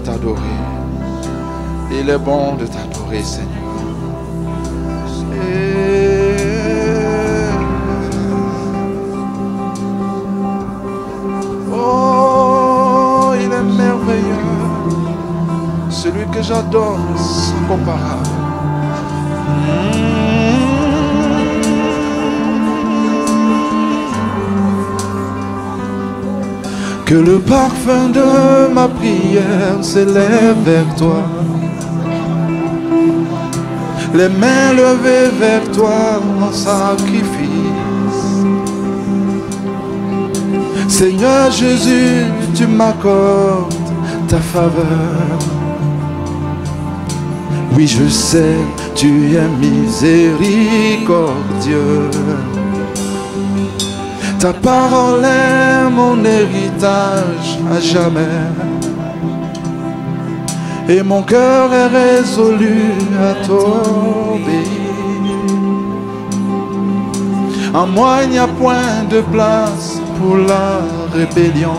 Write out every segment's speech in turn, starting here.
t'adorer. Il est bon de t'adorer, Seigneur. Oh, il est merveilleux. Celui que j'adore sans comparable. Que le parfum de ma prière s'élève vers toi. Les mains levées vers toi en sacrifice. Seigneur Jésus, tu m'accordes ta faveur. Oui, je sais, tu es miséricordieux. Ta parole est mon héritage à jamais. Et mon cœur est résolu à t'obéir. En moi il n'y a point de place pour la rébellion.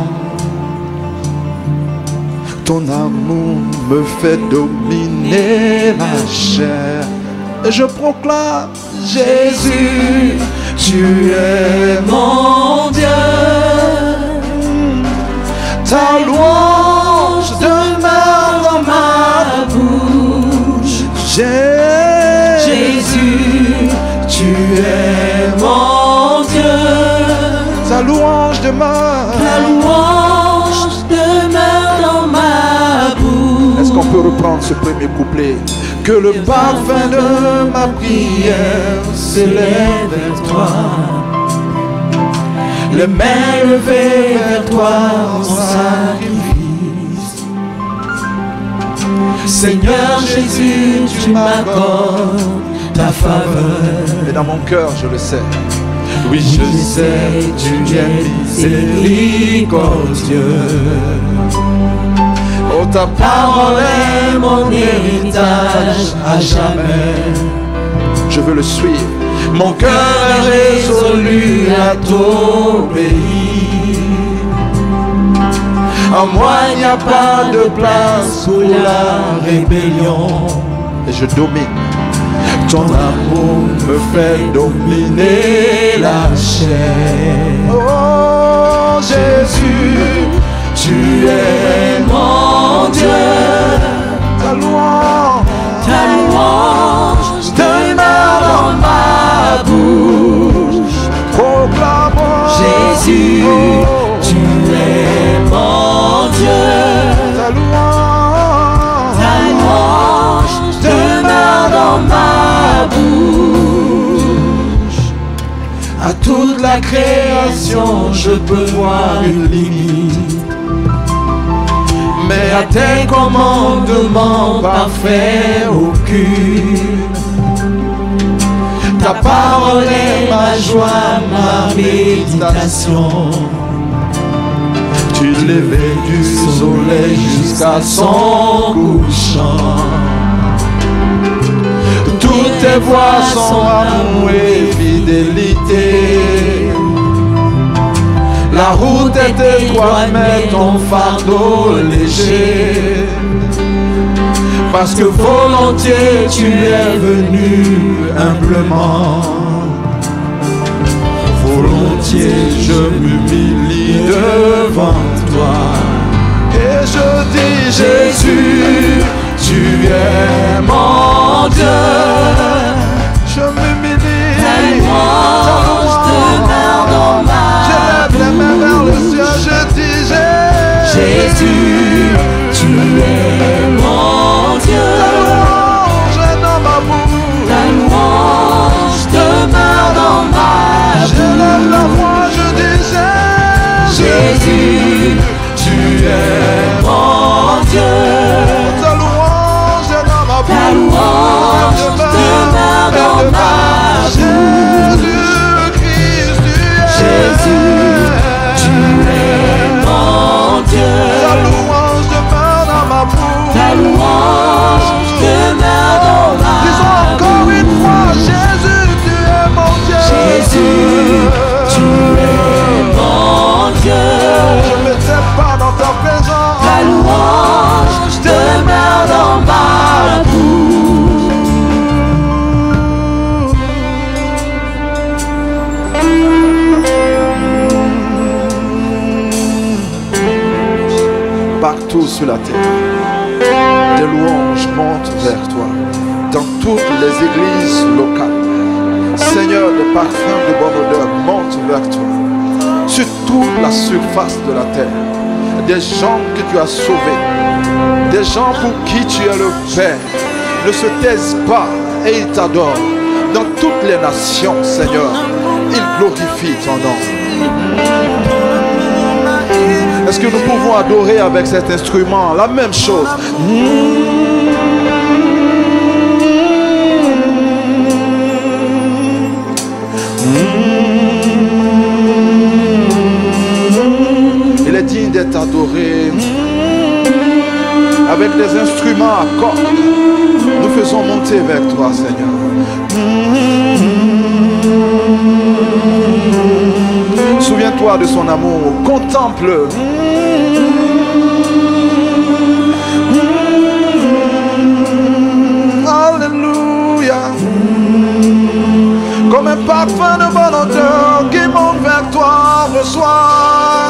Ton amour me fait dominer la chair. Et je proclame, Jésus, tu es mon Dieu. Ta louange demeure dans ma bouche. Jésus, tu es mon Dieu. Ta louange demeure. Ta louange demeure dans ma bouche. Est-ce qu'on peut reprendre ce premier couplet? Que le parfum de ma prière s'élève vers toi. Les mains levées vers toi en sacrifice. Seigneur Jésus, tu m'accordes ta faveur. Et dans mon cœur, je le sais. Oui, je sais, tu es miséricordieux. Oh, ta parole est mon héritage à jamais. Je veux le suivre. Mon cœur est résolu à t'obéir. En moi il n'y a pas de place pour la rébellion. Et je domine. Ton amour me fait dominer la chair. Oh Jésus, tu es mon Dieu. Ta louange demeure dans ma bouche. Proclamons, Jésus, tu es mon Dieu. Ta louange demeure dans ma bouche. À toute la création, je peux voir une limite. Mais à tes commandements parfaits aucune. Ta parole est ma joie, ma méditation. Tu levais du soleil jusqu'à son couchant. Toutes tes voies sont amour et fidélité. La route est étroite, mais ton fardeau léger. Parce que volontiers tu es venu humblement. Volontiers je m'humilie devant toi. Et je dis Jésus, tu es mon Dieu. Je m'humilie. Ta louange demeure dans ma bouche. Je lève les mains vers le ciel, je dis Jésus, tu es mon Dieu. Ta louange est dans ma bouche. Ta louange demeure dans ma bouche. Je lève la voix, je dis Jésus, tu es mon Dieu. Ta partout sur la terre. Des louanges montent vers toi. Dans toutes les églises locales. Seigneur, des parfums de bonne odeur montent vers toi. Sur toute la surface de la terre. Des gens que tu as sauvés. Des gens pour qui tu es le Père. Ne se taisent pas et ils t'adorent. Dans toutes les nations, Seigneur, ils glorifient ton nom. Est-ce que nous pouvons adorer avec cet instrument la même chose? Il est digne d'être adoré. Avec des instruments à cordes, nous faisons monter vers toi, Seigneur. Souviens-toi de son amour. Contemple. Alléluia. Comme un parfum de bonne odeur qui monte vers toi, reçois.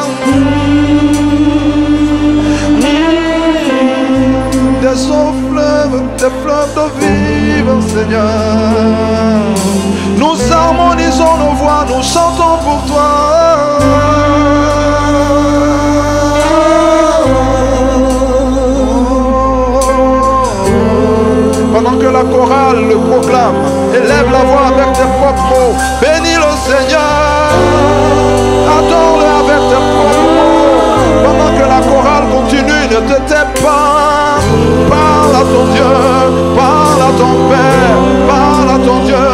Des eaux fleuves, des fleuves d'eau vive, Seigneur. Nous harmonisons nos voix, nous chantons pour toi. Pendant que la chorale le proclame, élève la voix avec tes propres mots. Bénis le Seigneur, adore-le avec tes propres mots. Pendant que la chorale continue, ne te tais pas. Parle à ton Dieu, parle à ton Père, parle à ton Dieu.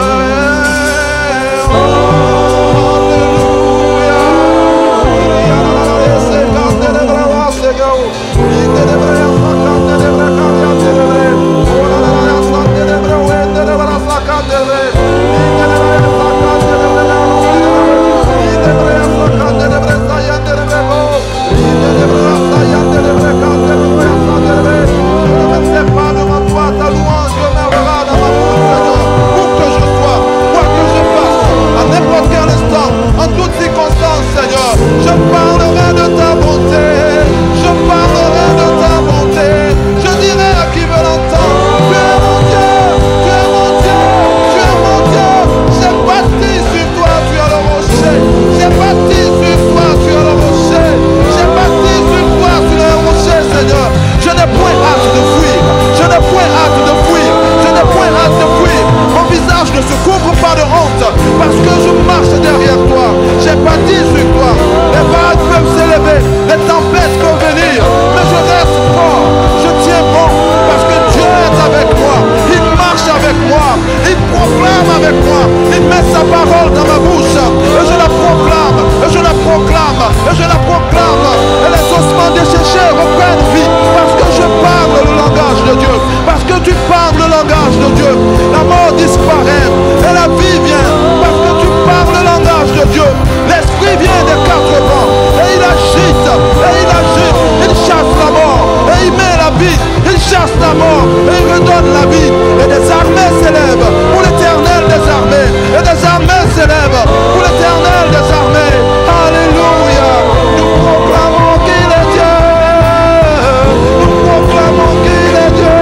En toutes circonstances, Seigneur, je parlerai de ta bonté, je parlerai de ta bonté, je dirai à qui veut l'entendre, tu es mon Dieu, tu es mon Dieu, tu es mon Dieu, j'ai bâti sur toi, tu es le rocher, j'ai bâti sur toi, tu es le rocher, j'ai bâti sur toi, tu es le rocher, Seigneur, je n'ai point hâte de fuir, je n'ai point hâte de fuir, je n'ai point hâte de fuir, mon visage ne se couvre pas de honte, parce que je marche derrière toi. J'ai bâti sur toi. Les vagues peuvent s'élever, les tempêtes peuvent venir, mais je reste fort, je tiens bon, parce que Dieu est avec moi. Il marche avec moi, il proclame avec moi, il met sa parole dans ma bouche, et je la proclame, et je la proclame, et je la proclame, et les ossements desséchés reprennent vie, parce que je parle le langage de Dieu, parce que tu parles le langage de Dieu. La mort disparaît, et la vie vient, parce que tu parles le langage de Dieu. L'esprit vient des quatre vents et il agite, il chasse la mort et il met la vie, il chasse la mort et il redonne la vie. Et des armées s'élèvent pour l'éternel des armées, et des armées s'élèvent pour l'éternel des armées. Alléluia, nous proclamons qu'il est Dieu, nous proclamons qu'il est Dieu.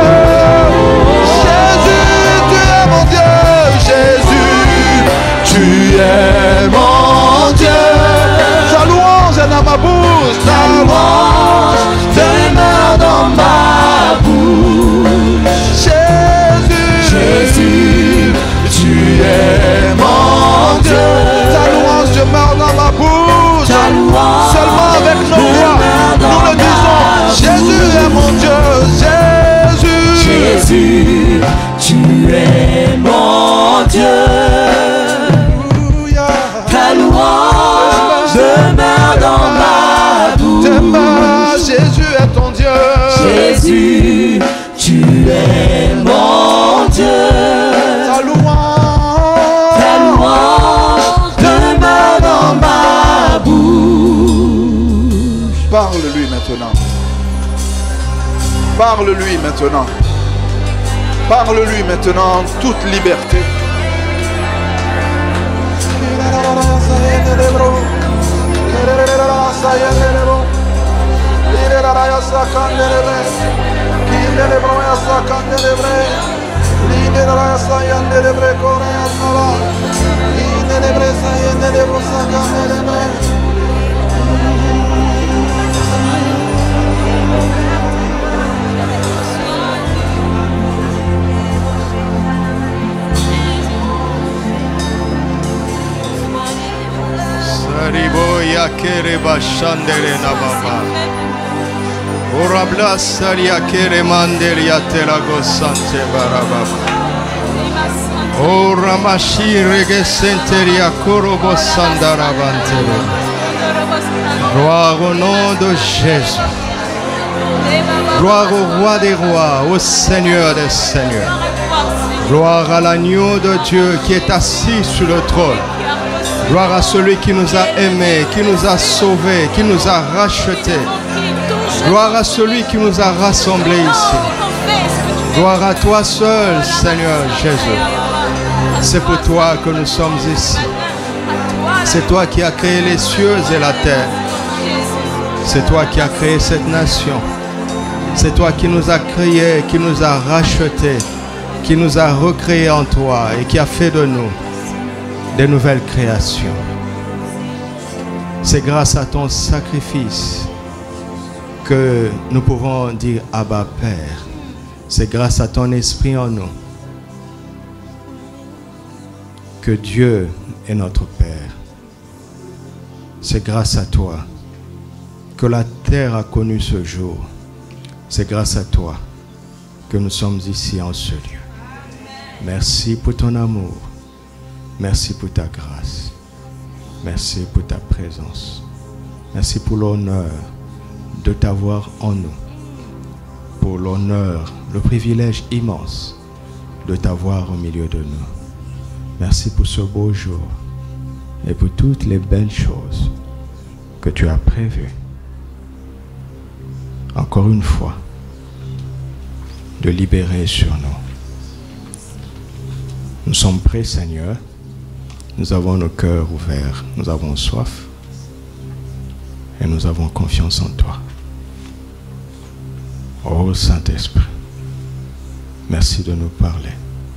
Jésus, tu es mon Dieu, Jésus, tu es mon Dieu. Ta louange est dans ma bouche, ta louange demeure dans ma bouche. Jésus, Jésus, tu es mon Dieu. Ta louange demeure dans ma bouche. Ta louange seulement avec nos voix, nous le disons. Jésus est mon Dieu, Jésus. Jésus, tu es mon Dieu. Ta louange demeure dans ma bouche. Jésus est ton Dieu. Jésus, tu es mon Dieu. Ta louange demeure dans ma bouche. Parle-lui maintenant. Parle-lui maintenant. Parle-lui maintenant toute liberté. Kere bashandere na baba. Orabla saria kere manderia telago sante barababa. Oramashi rege senteria korobo sandara bantele. Gloire au nom de Jésus. Gloire au roi des rois, au Seigneur des seigneurs. Gloire à l'agneau de Dieu qui est assis sur le trône. Gloire à celui qui nous a aimés, qui nous a sauvés, qui nous a rachetés. Gloire à celui qui nous a rassemblés ici. Gloire à toi seul, Seigneur Jésus. C'est pour toi que nous sommes ici. C'est toi qui as créé les cieux et la terre. C'est toi qui as créé cette nation. C'est toi qui nous as créés, qui nous a rachetés, qui nous a recréés en toi et qui a fait de nous des nouvelles créations. C'est grâce à ton sacrifice que nous pouvons dire Abba Père. C'est grâce à ton esprit en nous que Dieu est notre Père. C'est grâce à toi que la terre a connu ce jour. C'est grâce à toi que nous sommes ici en ce lieu. Merci pour ton amour. Merci pour ta grâce. Merci pour ta présence. Merci pour l'honneur de t'avoir en nous. Pour l'honneur, le privilège immense de t'avoir au milieu de nous. Merci pour ce beau jour et pour toutes les belles choses que tu as prévues. Encore une fois, de libérer sur nous. Nous sommes prêts, Seigneur. Nous avons nos cœurs ouverts. Nous avons soif. Et nous avons confiance en toi. Oh Saint-Esprit, merci de nous parler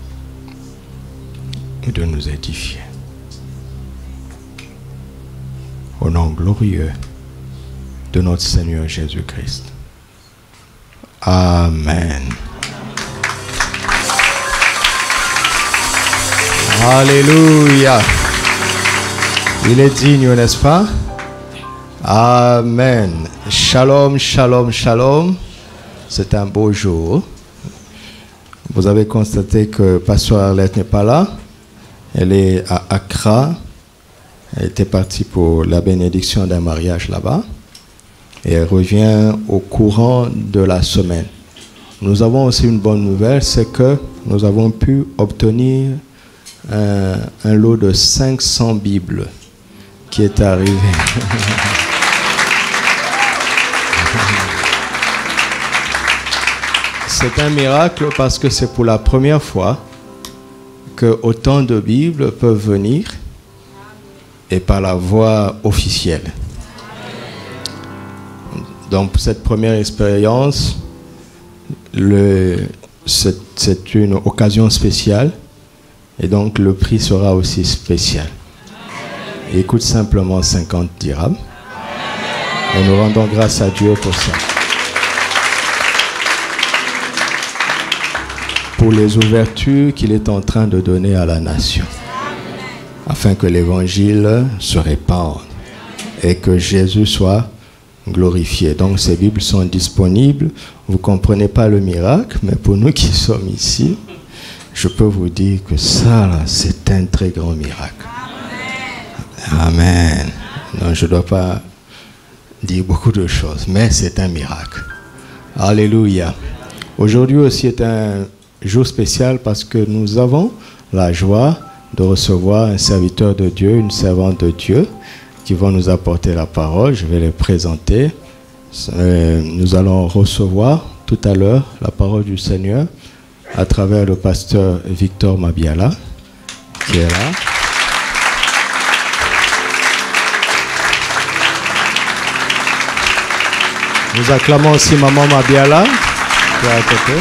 et de nous édifier. Au nom glorieux de notre Seigneur Jésus-Christ. Amen. Alléluia. Il est digne, n'est-ce pas? Amen. Shalom, shalom, shalom. C'est un beau jour. Vous avez constaté que Pasteur Arlette n'est pas là. Elle est à Accra. Elle était partie pour la bénédiction d'un mariage là-bas. Et elle revient au courant de la semaine. Nous avons aussi une bonne nouvelle, c'est que nous avons pu obtenir un lot de 500 Bibles qui est arrivé. C'est un miracle parce que c'est pour la première fois que autant de Bibles peuvent venir et par la voie officielle. Donc pour cette première expérience, c'est une occasion spéciale et donc le prix sera aussi spécial. Il coûte simplement 50 dirhams et nous rendons grâce à Dieu pour ça. Pour les ouvertures qu'il est en train de donner à la nation, afin que l'évangile se répande et que Jésus soit glorifié. Donc ces Bibles sont disponibles. Vous ne comprenez pas le miracle, mais pour nous qui sommes ici, je peux vous dire que ça, c'est un très grand miracle. Amen. Donc je ne dois pas dire beaucoup de choses, mais c'est un miracle. Alléluia. Aujourd'hui aussi est un jour spécial parce que nous avons la joie de recevoir un serviteur de Dieu, une servante de Dieu qui vont nous apporter la parole. Je vais les présenter. Nous allons recevoir tout à l'heure la parole du Seigneur à travers le pasteur Victor Mabiala qui est là. Nous acclamons aussi Maman Mabiala, qui est à côté.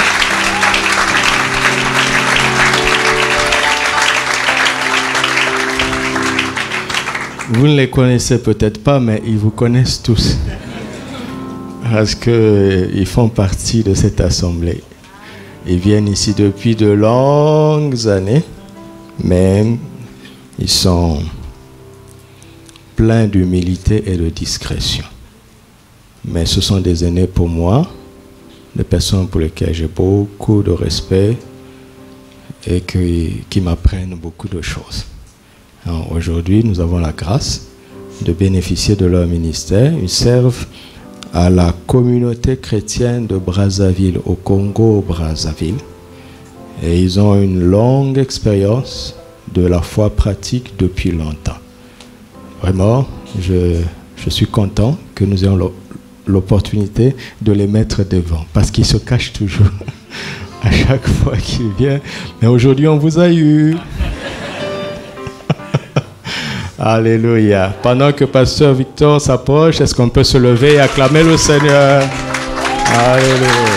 Vous ne les connaissez peut-être pas, mais ils vous connaissent tous. Parce qu'ils font partie de cette assemblée. Ils viennent ici depuis de longues années, mais ils sont pleins d'humilité et de discrétion. Mais ce sont des aînés pour moi, des personnes pour lesquelles j'ai beaucoup de respect et qui m'apprennent beaucoup de choses. Aujourd'hui, nous avons la grâce de bénéficier de leur ministère. Ils servent à la communauté chrétienne de Brazzaville, au Congo-Brazzaville. Et ils ont une longue expérience de la foi pratique depuis longtemps. Vraiment, je suis content que nous ayons l'opportunité de les mettre devant, parce qu'ils se cachent toujours à chaque fois qu'ils viennent. Mais aujourd'hui, on vous a eu. Alléluia. Pendant que Pasteur Victor s'approche, est-ce qu'on peut se lever et acclamer le Seigneur? Alléluia.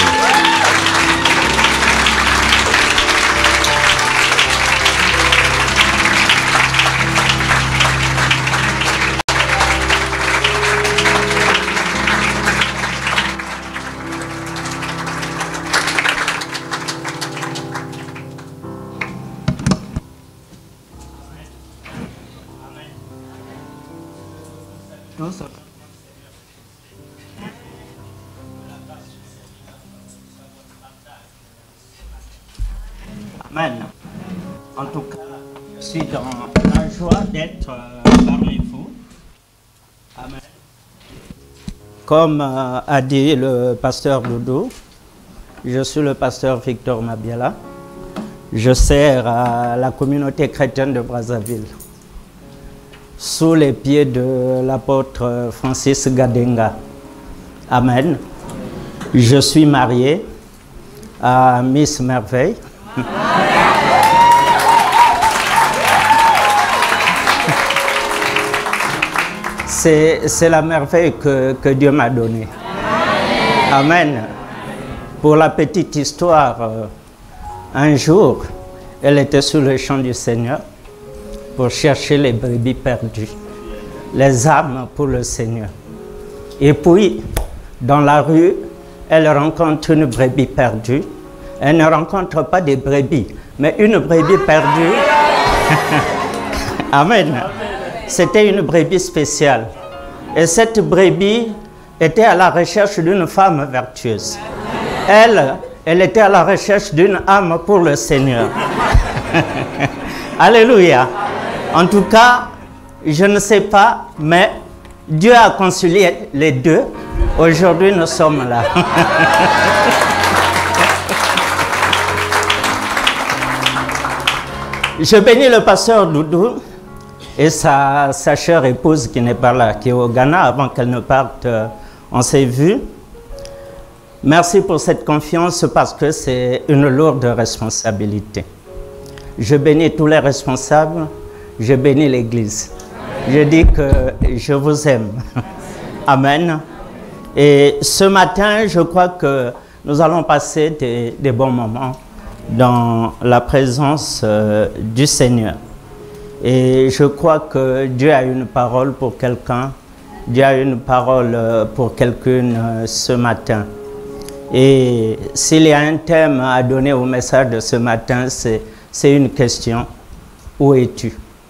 Amen. En tout cas, je suis dans la joie d'être parmi vous. Amen. Comme a dit le pasteur Doudou, je suis le pasteur Victor Mabiala. Je sers à la communauté chrétienne de Brazzaville, sous les pieds de l'apôtre Francis Gadenga. Amen. Je suis marié à Miss Merveille. C'est la merveille que Dieu m'a donnée. Amen. Pour la petite histoire, un jour, elle était sur le champ du Seigneur pour chercher les brebis perdues, les âmes pour le Seigneur. Et puis, dans la rue, elle rencontre une brebis perdue. Elle ne rencontre pas des brebis, mais une brebis perdue. Amen. C'était une brebis spéciale. Et cette brebis était à la recherche d'une femme vertueuse. Elle était à la recherche d'une âme pour le Seigneur. Alléluia. En tout cas, je ne sais pas, mais Dieu a concilié les deux. Aujourd'hui, nous sommes là. Je bénis le pasteur Doudou et sa chère épouse qui n'est pas là, qui est au Ghana. Avant qu'elle ne parte, on s'est vu. Merci pour cette confiance parce que c'est une lourde responsabilité. Je bénis tous les responsables, je bénis l'Église. Je dis que je vous aime. Amen. Et ce matin, je crois que nous allons passer des bons moments dans la présence du Seigneur. Et je crois que Dieu a une parole pour quelqu'un, Dieu a une parole pour quelqu'une ce matin. Et s'il y a un thème à donner au message de ce matin, c'est une question. Où es-tu?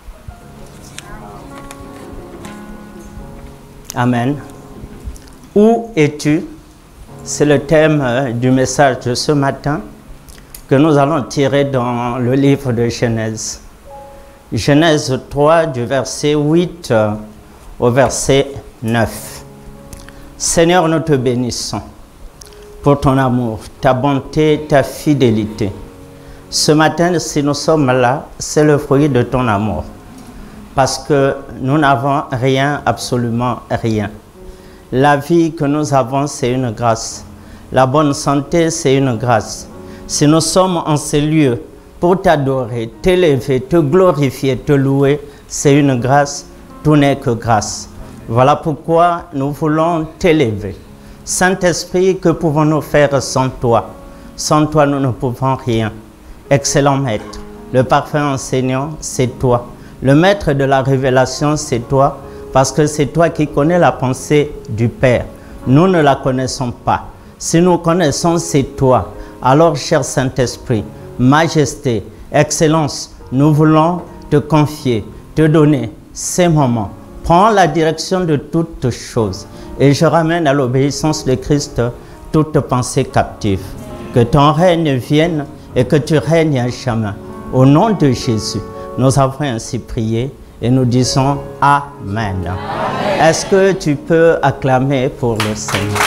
Amen. Où es-tu? C'est le thème du message de ce matin que nous allons tirer dans le livre de Genèse. Genèse 3 du verset 8 au verset 9. Seigneur, nous te bénissons pour ton amour, ta bonté, ta fidélité. Ce matin, si nous sommes là, c'est le fruit de ton amour. Parce que nous n'avons rien, absolument rien. La vie que nous avons, c'est une grâce. La bonne santé, c'est une grâce. Si nous sommes en ces lieux pour t'adorer, t'élever, te glorifier, te louer, c'est une grâce, tout n'est que grâce. Voilà pourquoi nous voulons t'élever. Saint-Esprit, que pouvons-nous faire sans toi? Sans toi, nous ne pouvons rien. Excellent Maître, le parfait enseignant, c'est toi. Le Maître de la révélation, c'est toi, parce que c'est toi qui connais la pensée du Père. Nous ne la connaissons pas. Si nous connaissons, c'est toi. Alors, cher Saint-Esprit, Majesté, Excellence, nous voulons te confier, te donner ces moments. Prends la direction de toutes choses. Et je ramène à l'obéissance de Christ toute pensée captive. Que ton règne vienne et que tu règnes à jamais. Au nom de Jésus, nous avons ainsi prié et nous disons Amen. Amen. Est-ce que tu peux acclamer pour le Seigneur?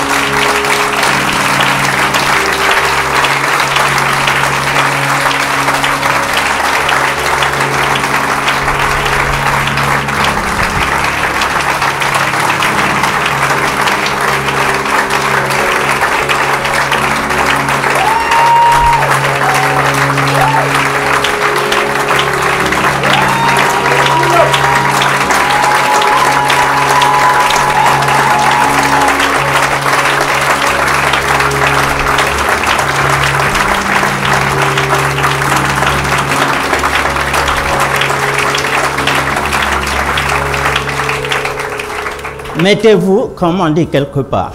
Mettez-vous, comme on dit quelque part.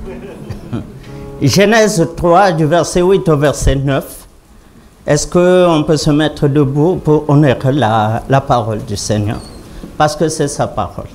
Genèse 3, du verset 8 au verset 9. Est-ce qu'on peut se mettre debout pour honorer la parole du Seigneur? Parce que c'est sa parole.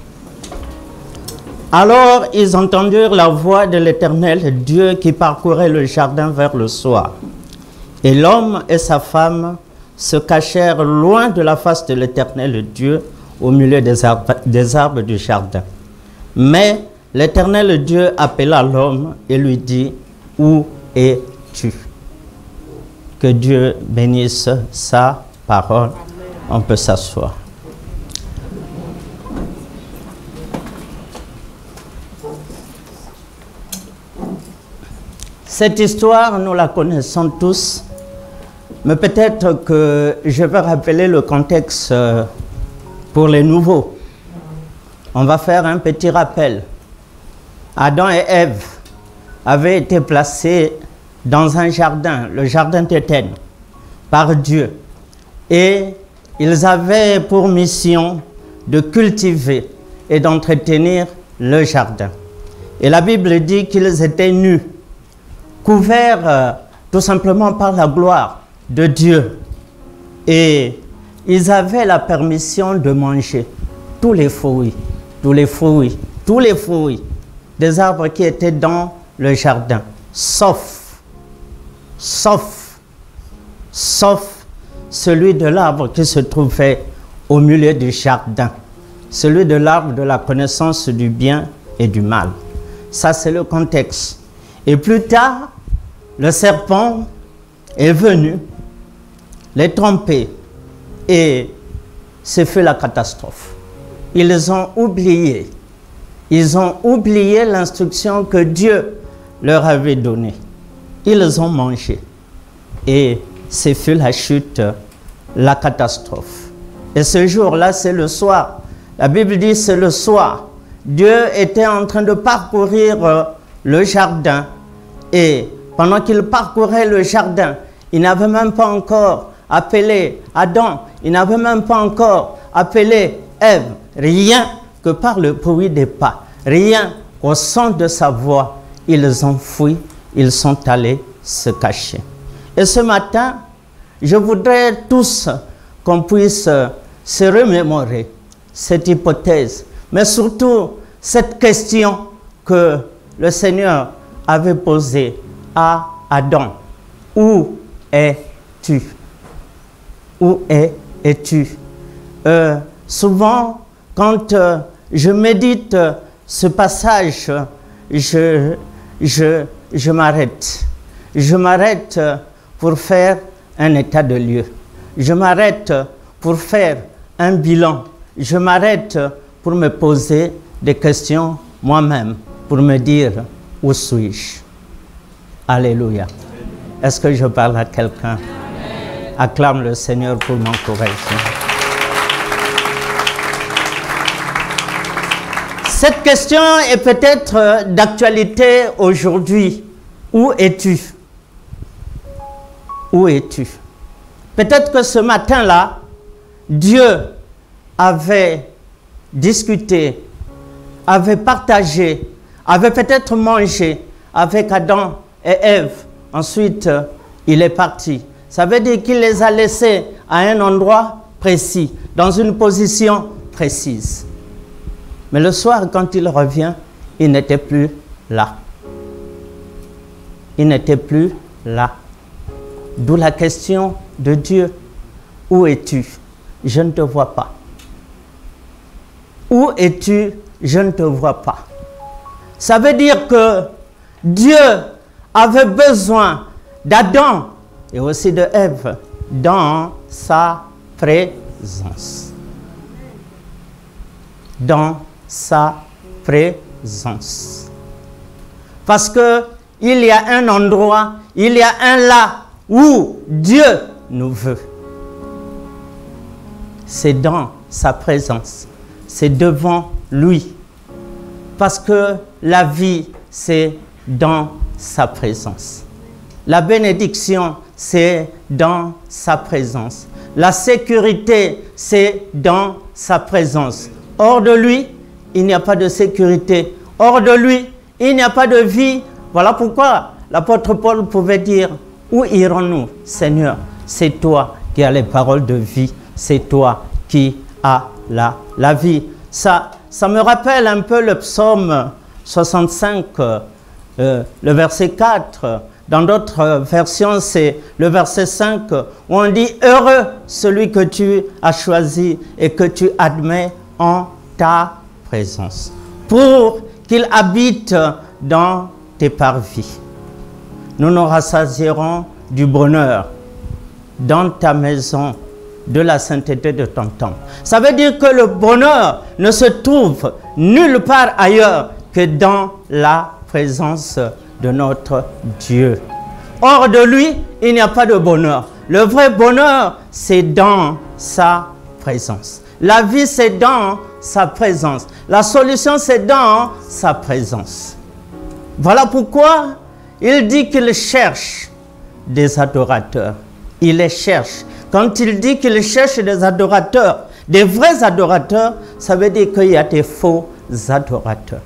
Alors, ils entendirent la voix de l'Éternel, Dieu qui parcourait le jardin vers le soir. Et l'homme et sa femme se cachèrent loin de la face de l'Éternel Dieu, au milieu des arbres du jardin. Mais l'Éternel Dieu appela l'homme et lui dit, où es-tu? Que Dieu bénisse sa parole. On peut s'asseoir. Cette histoire, nous la connaissons tous, mais peut-être que je vais rappeler le contexte pour les nouveaux. On va faire un petit rappel. Adam et Ève avaient été placés dans un jardin, le jardin d'Éden, par Dieu. Et ils avaient pour mission de cultiver et d'entretenir le jardin. Et la Bible dit qu'ils étaient nus, couverts tout simplement par la gloire de Dieu. Et ils avaient la permission de manger tous les fruits des arbres qui étaient dans le jardin, sauf celui de l'arbre qui se trouvait au milieu du jardin, celui de l'arbre de la connaissance du bien et du mal. Ça, c'est le contexte. Et plus tard, le serpent est venu les tromper et ce fut la catastrophe. Ils ont oublié l'instruction que Dieu leur avait donnée. Ils ont mangé. Et ce fut la chute, la catastrophe. Et ce jour-là, c'est le soir. La Bible dit c'est le soir. Dieu était en train de parcourir le jardin. Et pendant qu'il parcourait le jardin, il n'avait même pas encore appelé Adam. Il n'avait même pas encore appelé Ève. Rien que par le bruit des pas, rien qu'au son de sa voix, ils ont fui, ils sont allés se cacher. Et ce matin, je voudrais tous qu'on puisse se remémorer cette hypothèse, mais surtout cette question que le Seigneur avait posée à Adam. Où es-tu? Où es-tu? Souvent, quand je médite ce passage, je m'arrête. Je m'arrête pour faire un état de lieu. Je m'arrête pour faire un bilan. Je m'arrête pour me poser des questions moi-même, pour me dire où suis-je? Alléluia. Est-ce que je parle à quelqu'un? Acclame le Seigneur pour m'encourager. Cette question est peut-être d'actualité aujourd'hui. Où es-tu? Où es-tu? Peut-être que ce matin-là, Dieu avait discuté, avait partagé, avait peut-être mangé avec Adam et Ève. Ensuite, il est parti. Ça veut dire qu'il les a laissés à un endroit précis, dans une position précise. Mais le soir, quand il revient, il n'était plus là. Il n'était plus là. D'où la question de Dieu. Où es-tu? Je ne te vois pas. Où es-tu? Je ne te vois pas. Ça veut dire que Dieu avait besoin d'Adam et aussi de Ève dans sa présence. Dans sa présence. Parce que il y a un endroit, il y a un là où Dieu nous veut. C'est dans sa présence. C'est devant lui. Parce que la vie, c'est dans sa présence. La bénédiction, c'est dans sa présence. La sécurité, c'est dans sa présence. Hors de lui, il n'y a pas de sécurité. Hors de lui, il n'y a pas de vie. Voilà pourquoi l'apôtre Paul pouvait dire, où irons-nous, Seigneur? C'est toi qui as les paroles de vie. C'est toi qui as la vie. Ça me rappelle un peu le psaume 65, le verset 4. Dans d'autres versions, c'est le verset 5, où on dit « Heureux celui que tu as choisi et que tu admets en ta présence, pour qu'il habite dans tes parvis. » Nous nous rassasierons du bonheur dans ta maison, de la sainteté de ton temple. Ça veut dire que le bonheur ne se trouve nulle part ailleurs que dans la présence de notre Dieu. Hors de lui, il n'y a pas de bonheur. Le vrai bonheur, c'est dans sa présence. La vie, c'est dans sa présence. La solution, c'est dans sa présence. Voilà pourquoi il dit qu'il cherche des adorateurs. Il les cherche. Quand il dit qu'il cherche des adorateurs, des vrais adorateurs, ça veut dire qu'il y a des faux adorateurs.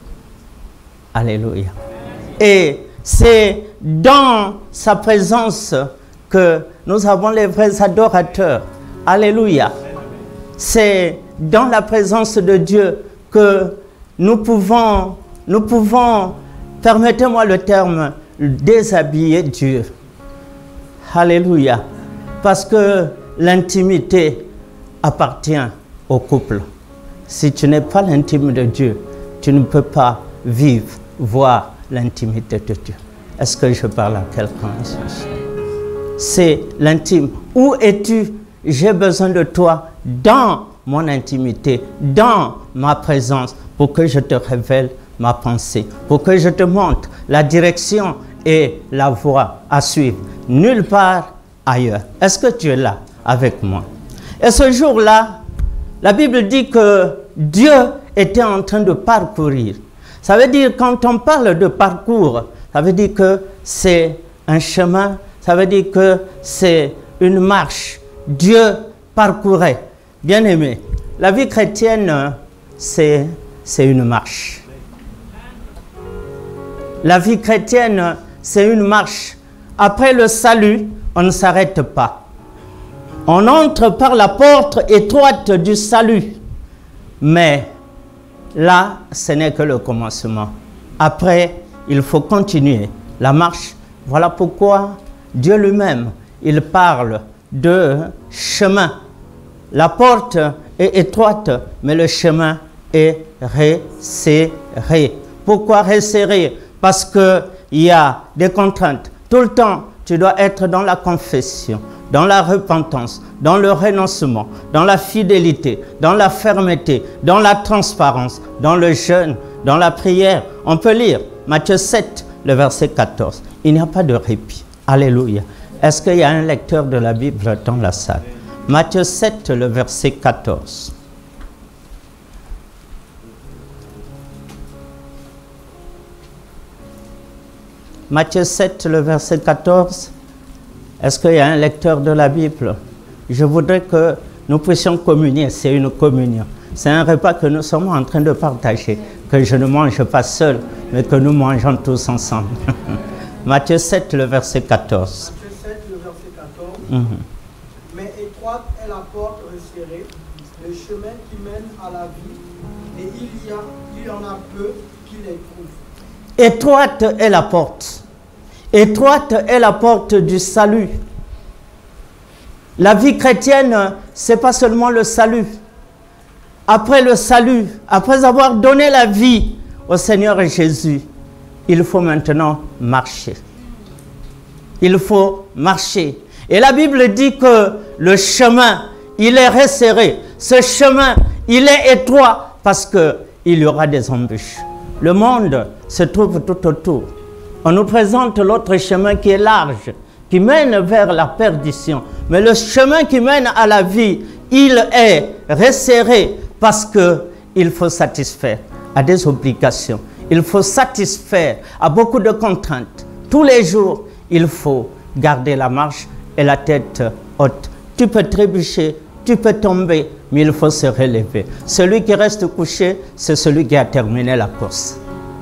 Alléluia. Et c'est dans sa présence que nous avons les vrais adorateurs. Alléluia. C'est dans la présence de Dieu que nous pouvons, permettez-moi le terme, déshabiller Dieu. Alléluia. Parce que l'intimité appartient au couple. Si tu n'es pas l'intime de Dieu, tu ne peux pas vivre, voir l'intimité de Dieu. Est-ce que je parle à quelqu'un ici? C'est l'intime. Où es-tu? J'ai besoin de toi dans mon intimité, dans ma présence, pour que je te révèle ma pensée, pour que je te montre la direction et la voie à suivre. Nulle part ailleurs. Est-ce que tu es là avec moi? Et ce jour-là, la Bible dit que Dieu était en train de parcourir. Ça veut dire, quand on parle de parcours, ça veut dire que c'est un chemin, ça veut dire que c'est une marche. Dieu parcourait. Bien-aimé, la vie chrétienne, c'est une marche. La vie chrétienne, c'est une marche. Après le salut, on ne s'arrête pas. On entre par la porte étroite du salut. Mais là, ce n'est que le commencement. Après, il faut continuer la marche. Voilà pourquoi Dieu lui-même, il parle de chemin. La porte est étroite, mais le chemin est resserré. Pourquoi resserré? Parce qu'il y a des contraintes. Tout le temps, tu dois être dans la confession, dans la repentance, dans le renoncement, dans la fidélité, dans la fermeté, dans la transparence, dans le jeûne, dans la prière. On peut lire Matthieu 7, le verset 14. Il n'y a pas de répit. Alléluia. Est-ce qu'il y a un lecteur de la Bible dans la salle? Matthieu 7, le verset 14. Matthieu 7, le verset 14. Est-ce qu'il y a un lecteur de la Bible? Je voudrais que nous puissions communier. C'est une communion. C'est un repas que nous sommes en train de partager, que je ne mange pas seul, mais que nous mangeons tous ensemble. Matthieu 7, le verset 14. Matthieu 7, le verset 14. Mais étroite est la porte resserrée, le chemin qui mène à la vie, et il y en a peu qui les trouvent. Étroite est la porte. Étroite est la porte du salut. La vie chrétienne, ce n'est pas seulement le salut. Après le salut, après avoir donné la vie au Seigneur Jésus, il faut maintenant marcher. Il faut marcher. Et la Bible dit que le chemin, il est resserré. Ce chemin, il est étroit parce qu'il y aura des embûches. Le monde se trouve tout autour. On nous présente l'autre chemin qui est large, qui mène vers la perdition. Mais le chemin qui mène à la vie, il est resserré parce qu'il faut satisfaire à des obligations. Il faut satisfaire à beaucoup de contraintes. Tous les jours, il faut garder la marche et la tête haute. Tu peux trébucher, tu peux tomber, mais il faut se relever. Celui qui reste couché, c'est celui qui a terminé la course.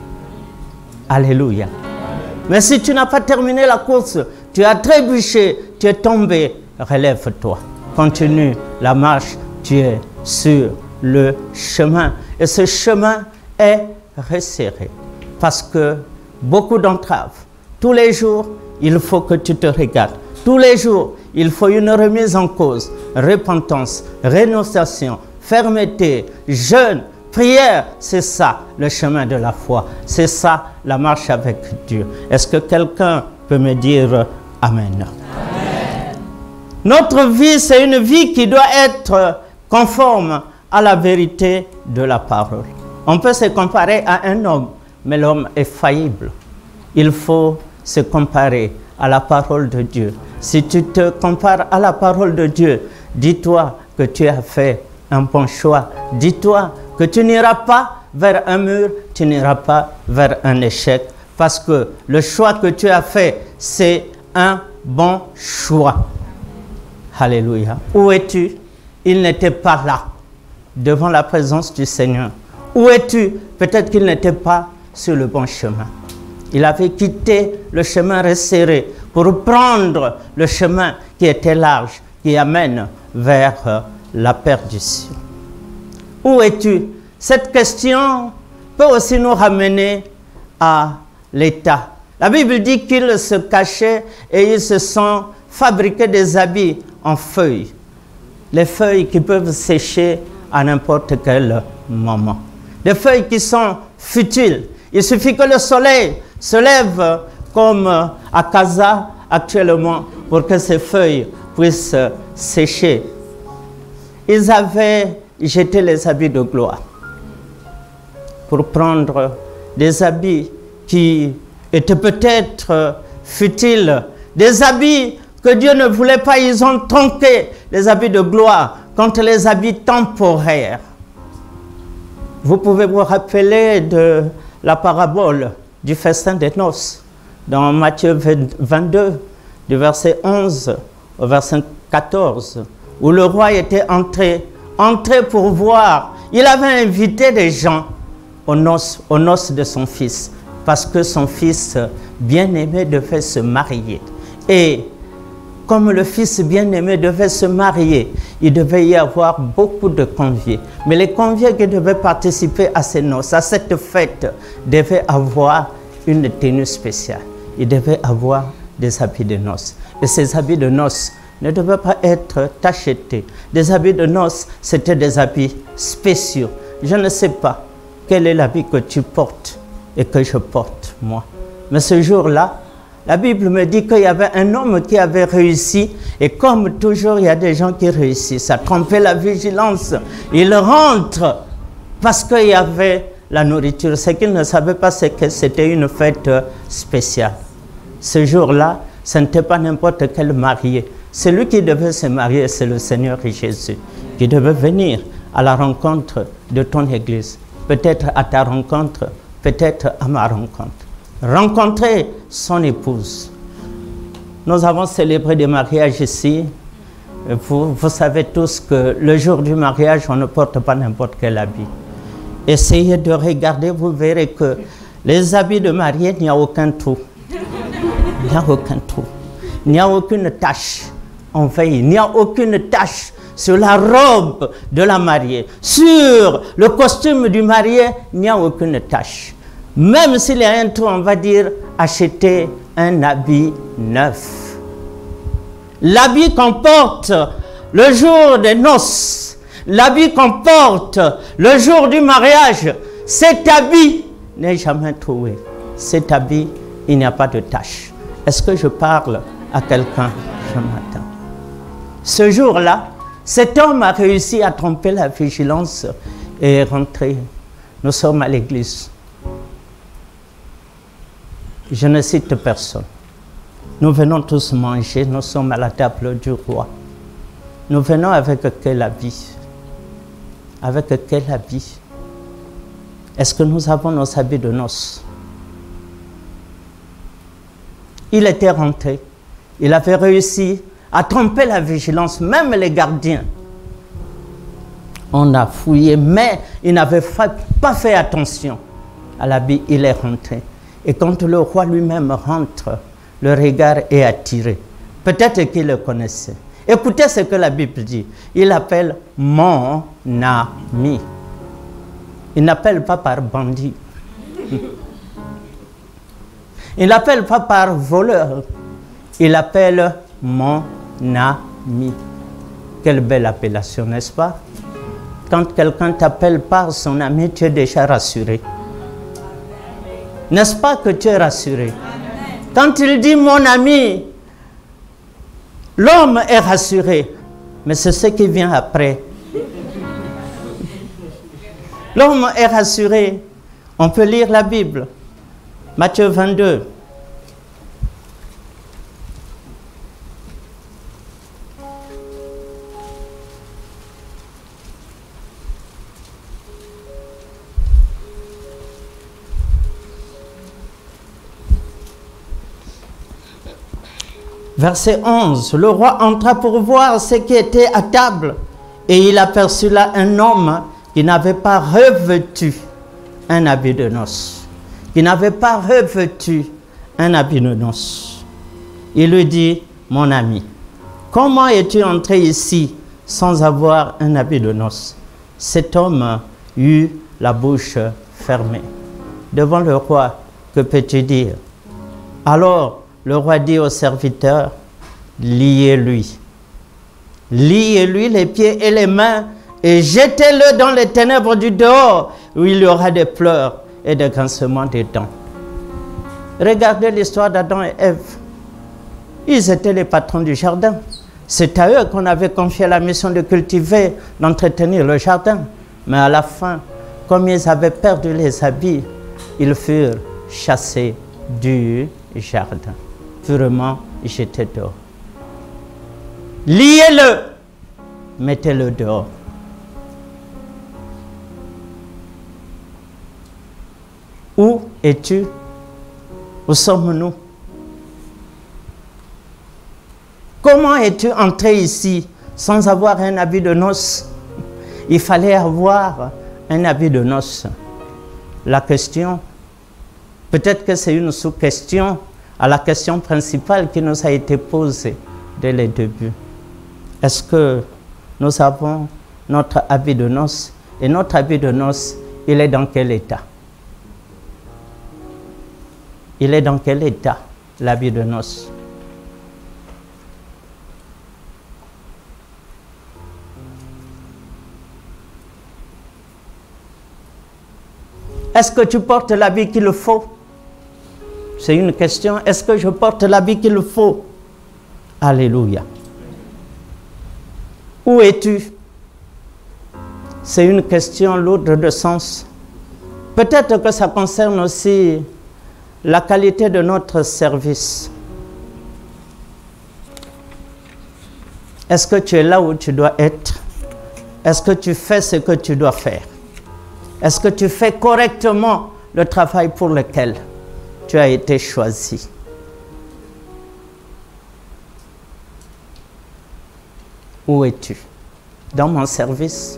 Alléluia. Mais si tu n'as pas terminé la course, tu as trébuché, tu es tombé, relève-toi. Continue la marche, tu es sur le chemin. Et ce chemin est resserré parce que beaucoup d'entraves. Tous les jours, il faut que tu te regardes. Tous les jours, il faut une remise en cause, repentance, rénonciation, fermeté, jeûne, prière. C'est ça le chemin de la foi. C'est ça la marche avec Dieu. Est-ce que quelqu'un peut me dire Amen? Amen. Notre vie, c'est une vie qui doit être conforme à la vérité de la parole. On peut se comparer à un homme, mais l'homme est faillible. Il faut se comparer à la parole de Dieu. Si tu te compares à la parole de Dieu, dis-toi que tu as fait un bon choix. Dis-toi que tu n'iras pas vers un mur, tu n'iras pas vers un échec, parce que le choix que tu as fait, c'est un bon choix. Alléluia. Où es-tu? Il n'était pas là, devant la présence du Seigneur. Où es-tu? Peut-être qu'il n'était pas sur le bon chemin. Il avait quitté le chemin resserré pour prendre le chemin qui était large, qui amène vers la perdition. Où es-tu? Cette question peut aussi nous ramener à l'état. La Bible dit qu'ils se cachaient et ils se sont fabriqués des habits en feuilles. Les feuilles qui peuvent sécher à n'importe quel moment. Des feuilles qui sont futiles. Il suffit que le soleil se lève comme à Casa actuellement pour que ces feuilles puissent sécher. Ils avaient jeté les habits de gloire pour prendre des habits qui étaient peut-être futiles, des habits que Dieu ne voulait pas. Ils ont tronqué les habits de gloire contre les habits temporaires. Vous pouvez vous rappeler de la parabole du festin des noces dans Matthieu 22, du verset 11 au verset 14, où le roi était entré pour voir. Il avait invité des gens aux noces de son fils, parce que son fils bien-aimé devait se marier. Et comme le fils bien-aimé devait se marier, il devait y avoir beaucoup de conviés. Mais les conviés qui devaient participer à ces noces, à cette fête, devaient avoir une tenue spéciale. Ils devaient avoir des habits de noces. Et ces habits de noces ne devaient pas être achetés. Des habits de noces, c'était des habits spéciaux. Je ne sais pas quel est l'habit que tu portes et que je porte, moi. Mais ce jour-là, la Bible me dit qu'il y avait un homme qui avait réussi, et comme toujours, il y a des gens qui réussissent à tromper la vigilance. Il rentre parce qu'il y avait la nourriture. Ce qu'il ne savait pas, c'est que c'était une fête spéciale. Ce jour-là, ce n'était pas n'importe quel marié. Celui qui devait se marier, c'est le Seigneur Jésus, qui devait venir à la rencontre de ton église. Peut-être à ta rencontre, peut-être à ma rencontre. rencontrer son épouse. Nous avons célébré des mariages ici. Vous savez tous que le jour du mariage, on ne porte pas n'importe quel habit. Essayez de regarder, vous verrez que les habits de mariée, il n'y a aucun trou. Il n'y a aucun trou. Il n'y a aucune tache. On veille, il n'y a aucune tache sur la robe de la mariée. Sur le costume du marié, il n'y a aucune tache. Même s'il y a un trou, on va dire acheter un habit neuf. L'habit qu'on porte le jour des noces, l'habit qu'on porte le jour du mariage, cet habit n'est jamais trouvé. Cet habit, il n'y a pas de tache. Est-ce que je parle à quelqu'un? Je m'attends. Ce jour-là, cet homme a réussi à tromper la vigilance et est rentré. Nous sommes à l'église. Je ne cite personne. Nous venons tous manger, nous sommes à la table du roi. Nous venons avec quel habit? Avec quel habit? Est-ce que nous avons nos habits de noces? Il était rentré. Il avait réussi à tromper la vigilance, même les gardiens. On a fouillé, mais il n'avait pas fait attention à l'habit. Il est rentré. Et quand le roi lui-même rentre, le regard est attiré. Peut-être qu'il le connaissait. Écoutez ce que la Bible dit. Il appelle mon ami. Il n'appelle pas par bandit. Il n'appelle pas par voleur. Il appelle mon ami. Quelle belle appellation, n'est-ce pas? Quand quelqu'un t'appelle par son ami, tu es déjà rassuré. N'est-ce pas que tu es rassuré? Quand il dit mon ami, l'homme est rassuré. Mais c'est ce qui vient après. L'homme est rassuré. On peut lire la Bible. Matthieu 22. Verset 11, le roi entra pour voir ce qui était à table, et il aperçut là un homme qui n'avait pas revêtu un habit de noces. Il n'avait pas revêtu un habit de noces. Il lui dit, mon ami, comment es-tu entré ici sans avoir un habit de noces? Cet homme eut la bouche fermée. Devant le roi, que peux-tu dire? Alors, le roi dit au serviteur, liez-lui. Liez-lui les pieds et les mains et jetez-le dans les ténèbres du dehors où il y aura des pleurs et des grincements des dents. Regardez l'histoire d'Adam et Ève. Ils étaient les patrons du jardin. C'est à eux qu'on avait confié la mission de cultiver, d'entretenir le jardin. Mais à la fin, comme ils avaient perdu les habits, ils furent chassés du jardin. Purement jeté dehors. Liez-le, mettez-le dehors. Où es-tu? Où sommes-nous? Comment es-tu entré ici sans avoir un habit de noces? Il fallait avoir un habit de noces. La question, peut-être que c'est une sous-question à la question principale qui nous a été posée dès le début. Est-ce que nous avons notre habit de noces? Et notre habit de noces, il est dans quel état? Il est dans quel état, l'habit de noces? Est-ce que tu portes l'habit qu'il faut? C'est une question. Est-ce que je porte l'habit qu'il faut? Alléluia. Où es-tu? C'est une question lourde de sens. Peut-être que ça concerne aussi la qualité de notre service. Est-ce que tu es là où tu dois être? Est-ce que tu fais ce que tu dois faire? Est-ce que tu fais correctement le travail pour lequel? tu as été choisi. Où es-tu? Dans mon service?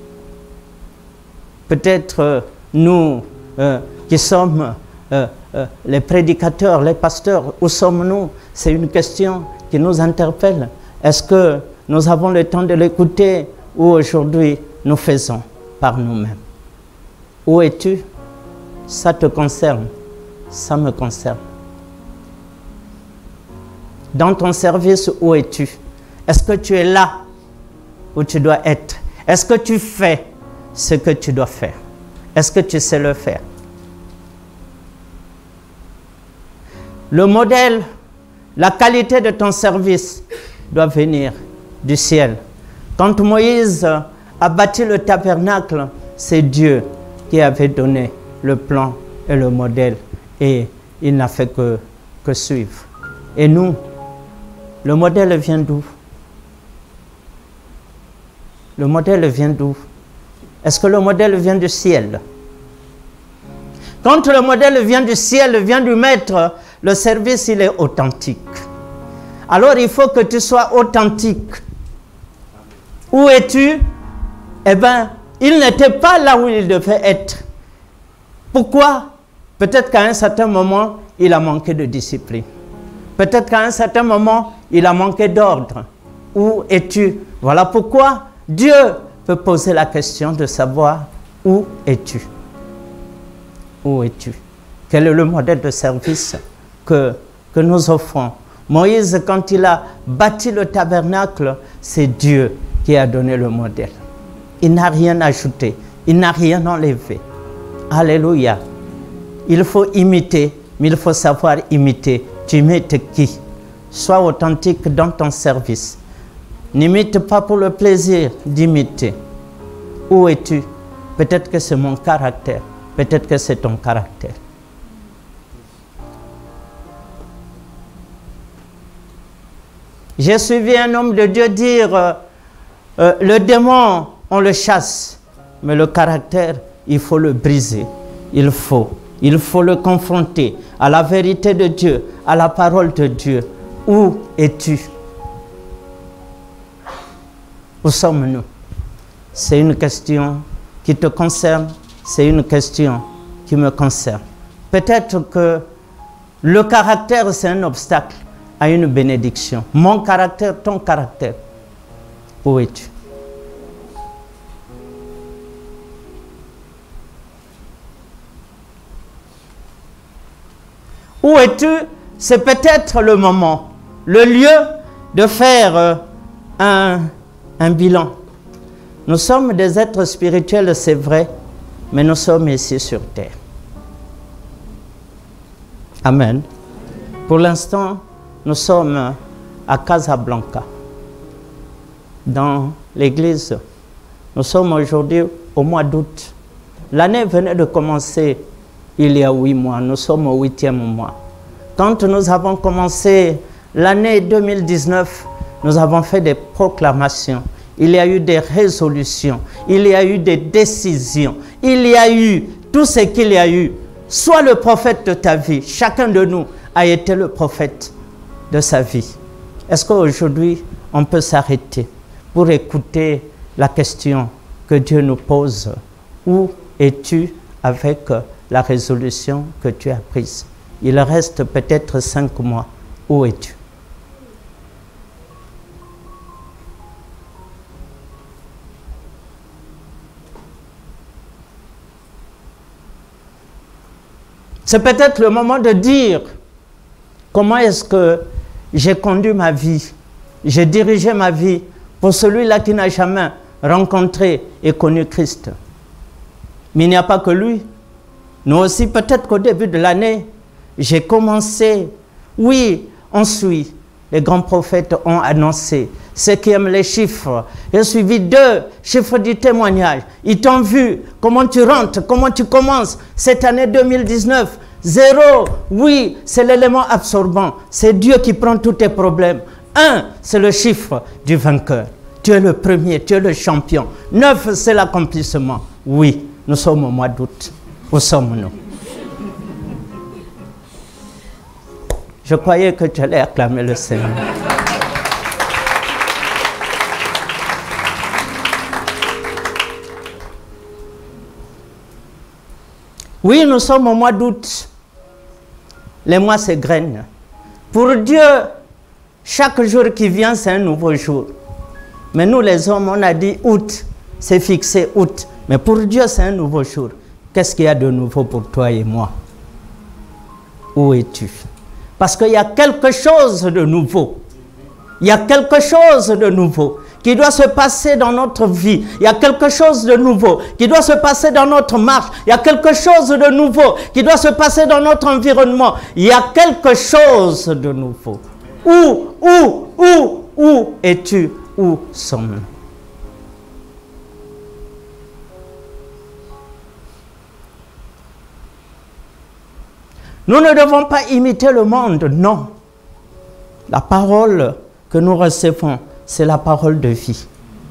Peut-être nous qui sommes les prédicateurs, les pasteurs, où sommes-nous? C'est une question qui nous interpelle. Est-ce que nous avons le temps de l'écouter ou aujourd'hui nous faisons par nous-mêmes? Où es-tu? Ça te concerne, ça me concerne. Dans ton service, où es-tu? Est-ce que tu es là où tu dois être? Est-ce que tu fais ce que tu dois faire? Est-ce que tu sais le faire? Le modèle, la qualité de ton service doit venir du ciel. Quand Moïse a bâti le tabernacle, c'est Dieu qui avait donné le plan et le modèle et il n'a fait que suivre. Et nous, le modèle vient d'où? Le modèle vient d'où? Est-ce que le modèle vient du ciel? Quand le modèle vient du ciel, vient du maître, le service, il est authentique. Alors, il faut que tu sois authentique. Où es-tu? Eh bien, il n'était pas là où il devait être. Pourquoi? Peut-être qu'à un certain moment, il a manqué de discipline. Peut-être qu'à un certain moment, il a manqué d'ordre. Où es-tu? Voilà pourquoi Dieu peut poser la question de savoir où es-tu? Où es-tu? Quel est le modèle de service que nous offrons? Moïse, quand il a bâti le tabernacle, c'est Dieu qui a donné le modèle. Il n'a rien ajouté, il n'a rien enlevé. Alléluia. Il faut imiter, mais il faut savoir imiter. Tu imites qui? Sois authentique dans ton service. N'imite pas pour le plaisir d'imiter. Où es-tu? Peut-être que c'est mon caractère. Peut-être que c'est ton caractère. J'ai suivi un homme de Dieu dire le démon, on le chasse, mais le caractère, il faut le briser. Il faut le confronter à la vérité de Dieu, à la parole de Dieu. Où es-tu? Où sommes-nous? C'est une question qui te concerne, c'est une question qui me concerne. Peut-être que le caractère, c'est un obstacle à une bénédiction. Mon caractère, ton caractère. Où es-tu? Où es-tu? C'est peut-être le moment, le lieu de faire un bilan. Nous sommes des êtres spirituels, c'est vrai, mais nous sommes ici sur terre. Amen. Pour l'instant, nous sommes à Casablanca, dans l'église. Nous sommes aujourd'hui au mois d'août. L'année venait de commencer il y a 8 mois. Nous sommes au 8e mois. Quand nous avons commencé l'année 2019, nous avons fait des proclamations. Il y a eu des résolutions. Il y a eu des décisions. Il y a eu tout ce qu'il y a eu. Sois le prophète de ta vie. Chacun de nous a été le prophète de sa vie. Est-ce qu'aujourd'hui, on peut s'arrêter pour écouter la question que Dieu nous pose? Où es-tu avec la résolution que tu as prise? Il reste peut-être 5 mois. Où es-tu? C'est peut-être le moment de dire comment est-ce que j'ai conduit ma vie, j'ai dirigé ma vie pour celui-là qui n'a jamais rencontré et connu Christ. Mais il n'y a pas que lui. Nous aussi, peut-être qu'au début de l'année, j'ai commencé, oui, on suit. Les grands prophètes ont annoncé. Ceux qui aiment les chiffres. J'ai suivi 2 chiffres du témoignage. Ils t'ont vu comment tu rentres, comment tu commences. Cette année 2019, 0, oui, c'est l'élément absorbant. C'est Dieu qui prend tous tes problèmes. 1, c'est le chiffre du vainqueur. Tu es le premier, tu es le champion. 9, c'est l'accomplissement. Oui, nous sommes au mois d'août. Où sommes-nous? Je croyais que tu allais acclamer le Seigneur. Oui, nous sommes au mois d'août. Les mois s'égrènent. Pour Dieu, chaque jour qui vient, c'est un nouveau jour. Mais nous, les hommes, on a dit août, c'est fixé août. Mais pour Dieu, c'est un nouveau jour. Qu'est-ce qu'il y a de nouveau pour toi et moi? Où es-tu? Parce qu'il y a quelque chose de nouveau. Il y a quelque chose de nouveau qui doit se passer dans notre vie. Il y a quelque chose de nouveau qui doit se passer dans notre marche. Il y a quelque chose de nouveau qui doit se passer dans notre environnement. Il y a quelque chose de nouveau. Où es-tu? Où sommes-nous? Nous ne devons pas imiter le monde, non. La parole que nous recevons, c'est la parole de vie.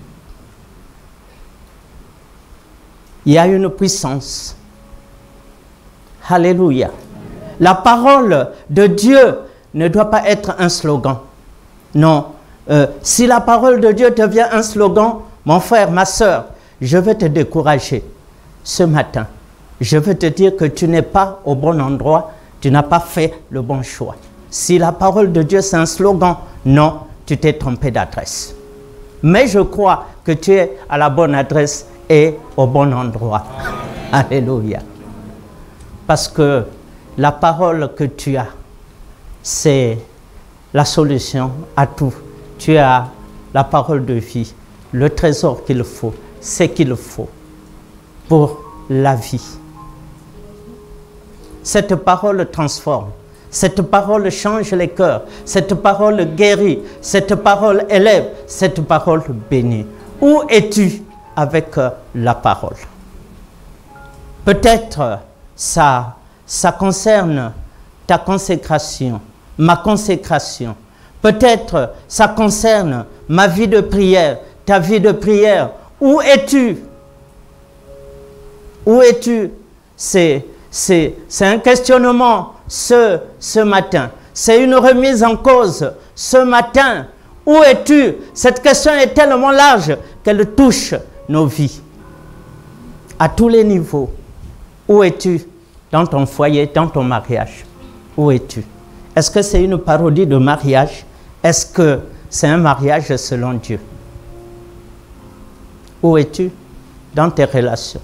Il y a une puissance. Alléluia. La parole de Dieu ne doit pas être un slogan. Non. Si la parole de Dieu devient un slogan, mon frère, ma soeur, je veux te décourager ce matin. Je veux te dire que tu n'es pas au bon endroit, tu n'as pas fait le bon choix. Si la parole de Dieu c'est un slogan, non, tu t'es trompé d'adresse. Mais je crois que tu es à la bonne adresse et au bon endroit. Alléluia. Parce que la parole que tu as, c'est la solution à tout. Tu as la parole de vie, le trésor qu'il faut, ce qu'il faut pour la vie. Cette parole transforme, cette parole change les cœurs, cette parole guérit, cette parole élève, cette parole bénit. Où es-tu avec la parole? Peut-être ça concerne ta consécration, ma consécration. Peut-être ça concerne ma vie de prière, ta vie de prière. Où es-tu? Où es-tu? C'est un questionnement ce matin. C'est une remise en cause ce matin. Où es-tu? Cette question est tellement large qu'elle touche nos vies. À tous les niveaux. Où es-tu dans ton foyer, dans ton mariage? Où es-tu? Est-ce que c'est une parodie de mariage? Est-ce que c'est un mariage selon Dieu? Où es-tu dans tes relations?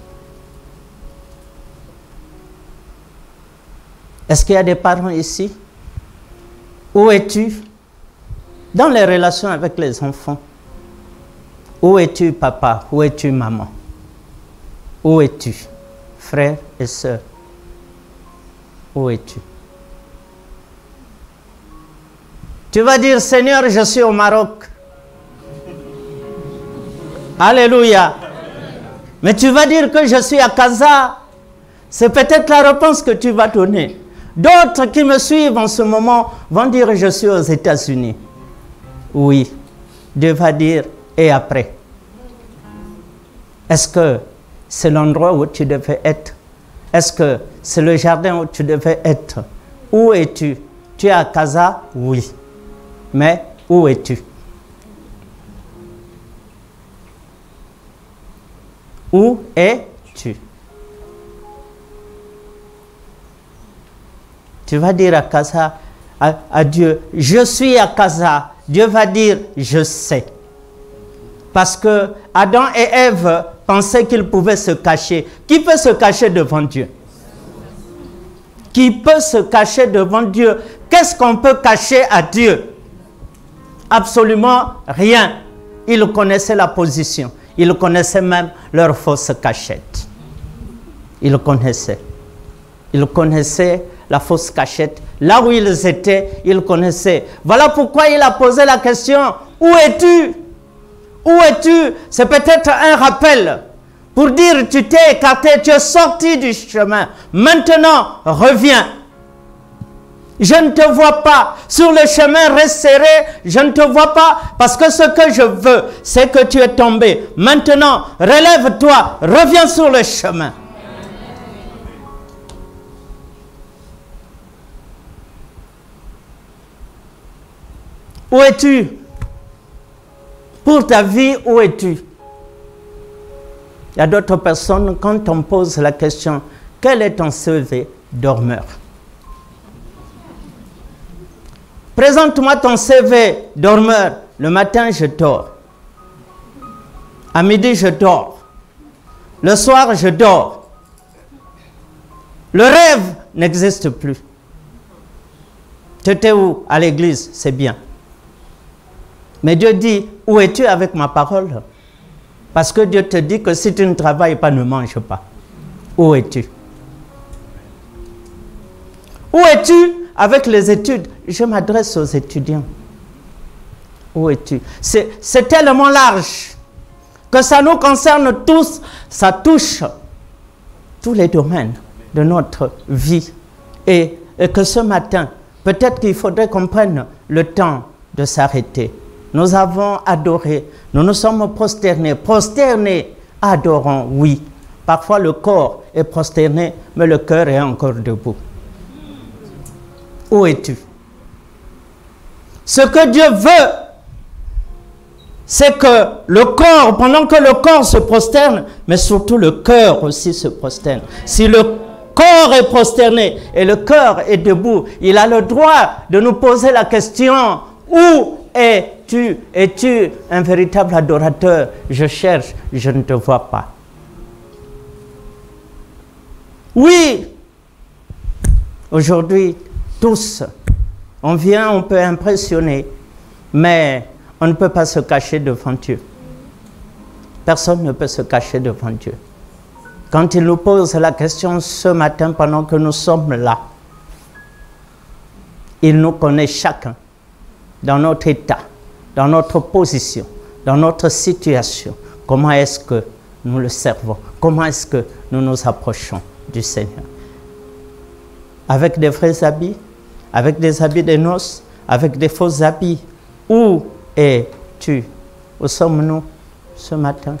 Est-ce qu'il y a des parents ici? Où es-tu dans les relations avec les enfants? Où es-tu, papa? Où es-tu, maman? Où es-tu, frères et sœurs? Où es-tu? Tu vas dire, Seigneur, je suis au Maroc. Alléluia. Mais tu vas dire que je suis à Casa. C'est peut-être la réponse que tu vas donner. D'autres qui me suivent en ce moment vont dire, je suis aux États-Unis. Oui. Dieu va dire, et après? Est-ce que c'est l'endroit où tu devais être? Est-ce que c'est le jardin où tu devais être? Où es-tu? Tu es à Casa? Oui. Mais où es-tu? Où es-tu? Tu vas dire à Casa, à Dieu, je suis à Casa. Dieu va dire, je sais. Parce que Adam et Ève pensaient qu'ils pouvaient se cacher. Qui peut se cacher devant Dieu? Qui peut se cacher devant Dieu? Qu'est-ce qu'on peut cacher à Dieu? Absolument rien. Ils connaissaient la position. Ils connaissaient même leur fausse cachette. Ils connaissaient. Ils connaissaient la fausse cachette. Là où ils étaient, ils connaissaient. Voilà pourquoi il a posé la question, où es-tu? Où es-tu? C'est peut-être un rappel pour dire, tu t'es écarté, tu es sorti du chemin. Maintenant, reviens. Je ne te vois pas. Sur le chemin, reste serré. Je ne te vois pas parce que ce que je veux, c'est que tu es tombé. Maintenant, relève-toi. Reviens sur le chemin. Où es-tu? Pour ta vie, où es-tu? Il y a d'autres personnes, quand on pose la question, quel est ton CV? Dormeur. Présente-moi ton CV, dormeur. Le matin, je dors. À midi, je dors. Le soir, je dors. Le rêve n'existe plus. Tu étais où? À l'église, c'est bien. Mais Dieu dit, où es-tu avec ma parole? Parce que Dieu te dit que si tu ne travailles pas, ne mange pas. Où es-tu? Où es-tu avec les études? Je m'adresse aux étudiants. Où es-tu? C'est tellement large que ça nous concerne tous. Ça touche tous les domaines de notre vie. Et que ce matin, peut-être qu'il faudrait qu'on prenne le temps de s'arrêter. Nous avons adoré, nous nous sommes prosternés. Prosternés, adorons, oui. Parfois le corps est prosterné, mais le cœur est encore debout. Où es-tu? Ce que Dieu veut, c'est que le corps, pendant que le corps se prosterne, mais surtout le cœur aussi se prosterne. Si le corps est prosterné et le cœur est debout, il a le droit de nous poser la question, où es-tu? Es-tu un véritable adorateur? Je cherche, je ne te vois pas. Oui, aujourd'hui, tous, on vient, on peut impressionner, mais on ne peut pas se cacher devant Dieu. Personne ne peut se cacher devant Dieu. Quand il nous pose la question ce matin pendant que nous sommes là, il nous connaît chacun dans notre état, dans notre position, dans notre situation. Comment est-ce que nous le servons? Comment est-ce que nous nous approchons du Seigneur? Avec des vrais habits, avec des habits de noces, avec des faux habits. Où es-tu? Où sommes-nous ce matin?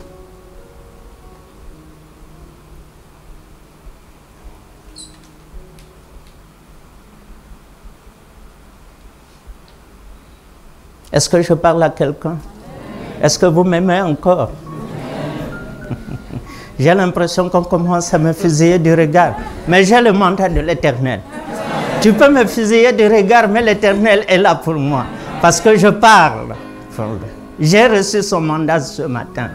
Est-ce que je parle à quelqu'un? Est-ce que vous m'aimez encore? J'ai l'impression qu'on commence à me fusiller du regard, mais j'ai le mandat de l'Éternel. Tu peux me fusiller du regard, mais l'Éternel est là pour moi, parce que je parle. J'ai reçu son mandat ce matin.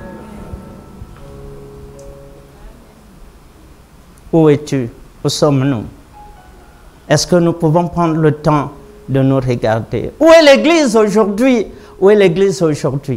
Où es-tu? Où sommes-nous? Est-ce que nous pouvons prendre le temps de nous regarder? Où est l'Église aujourd'hui? Où est l'Église aujourd'hui?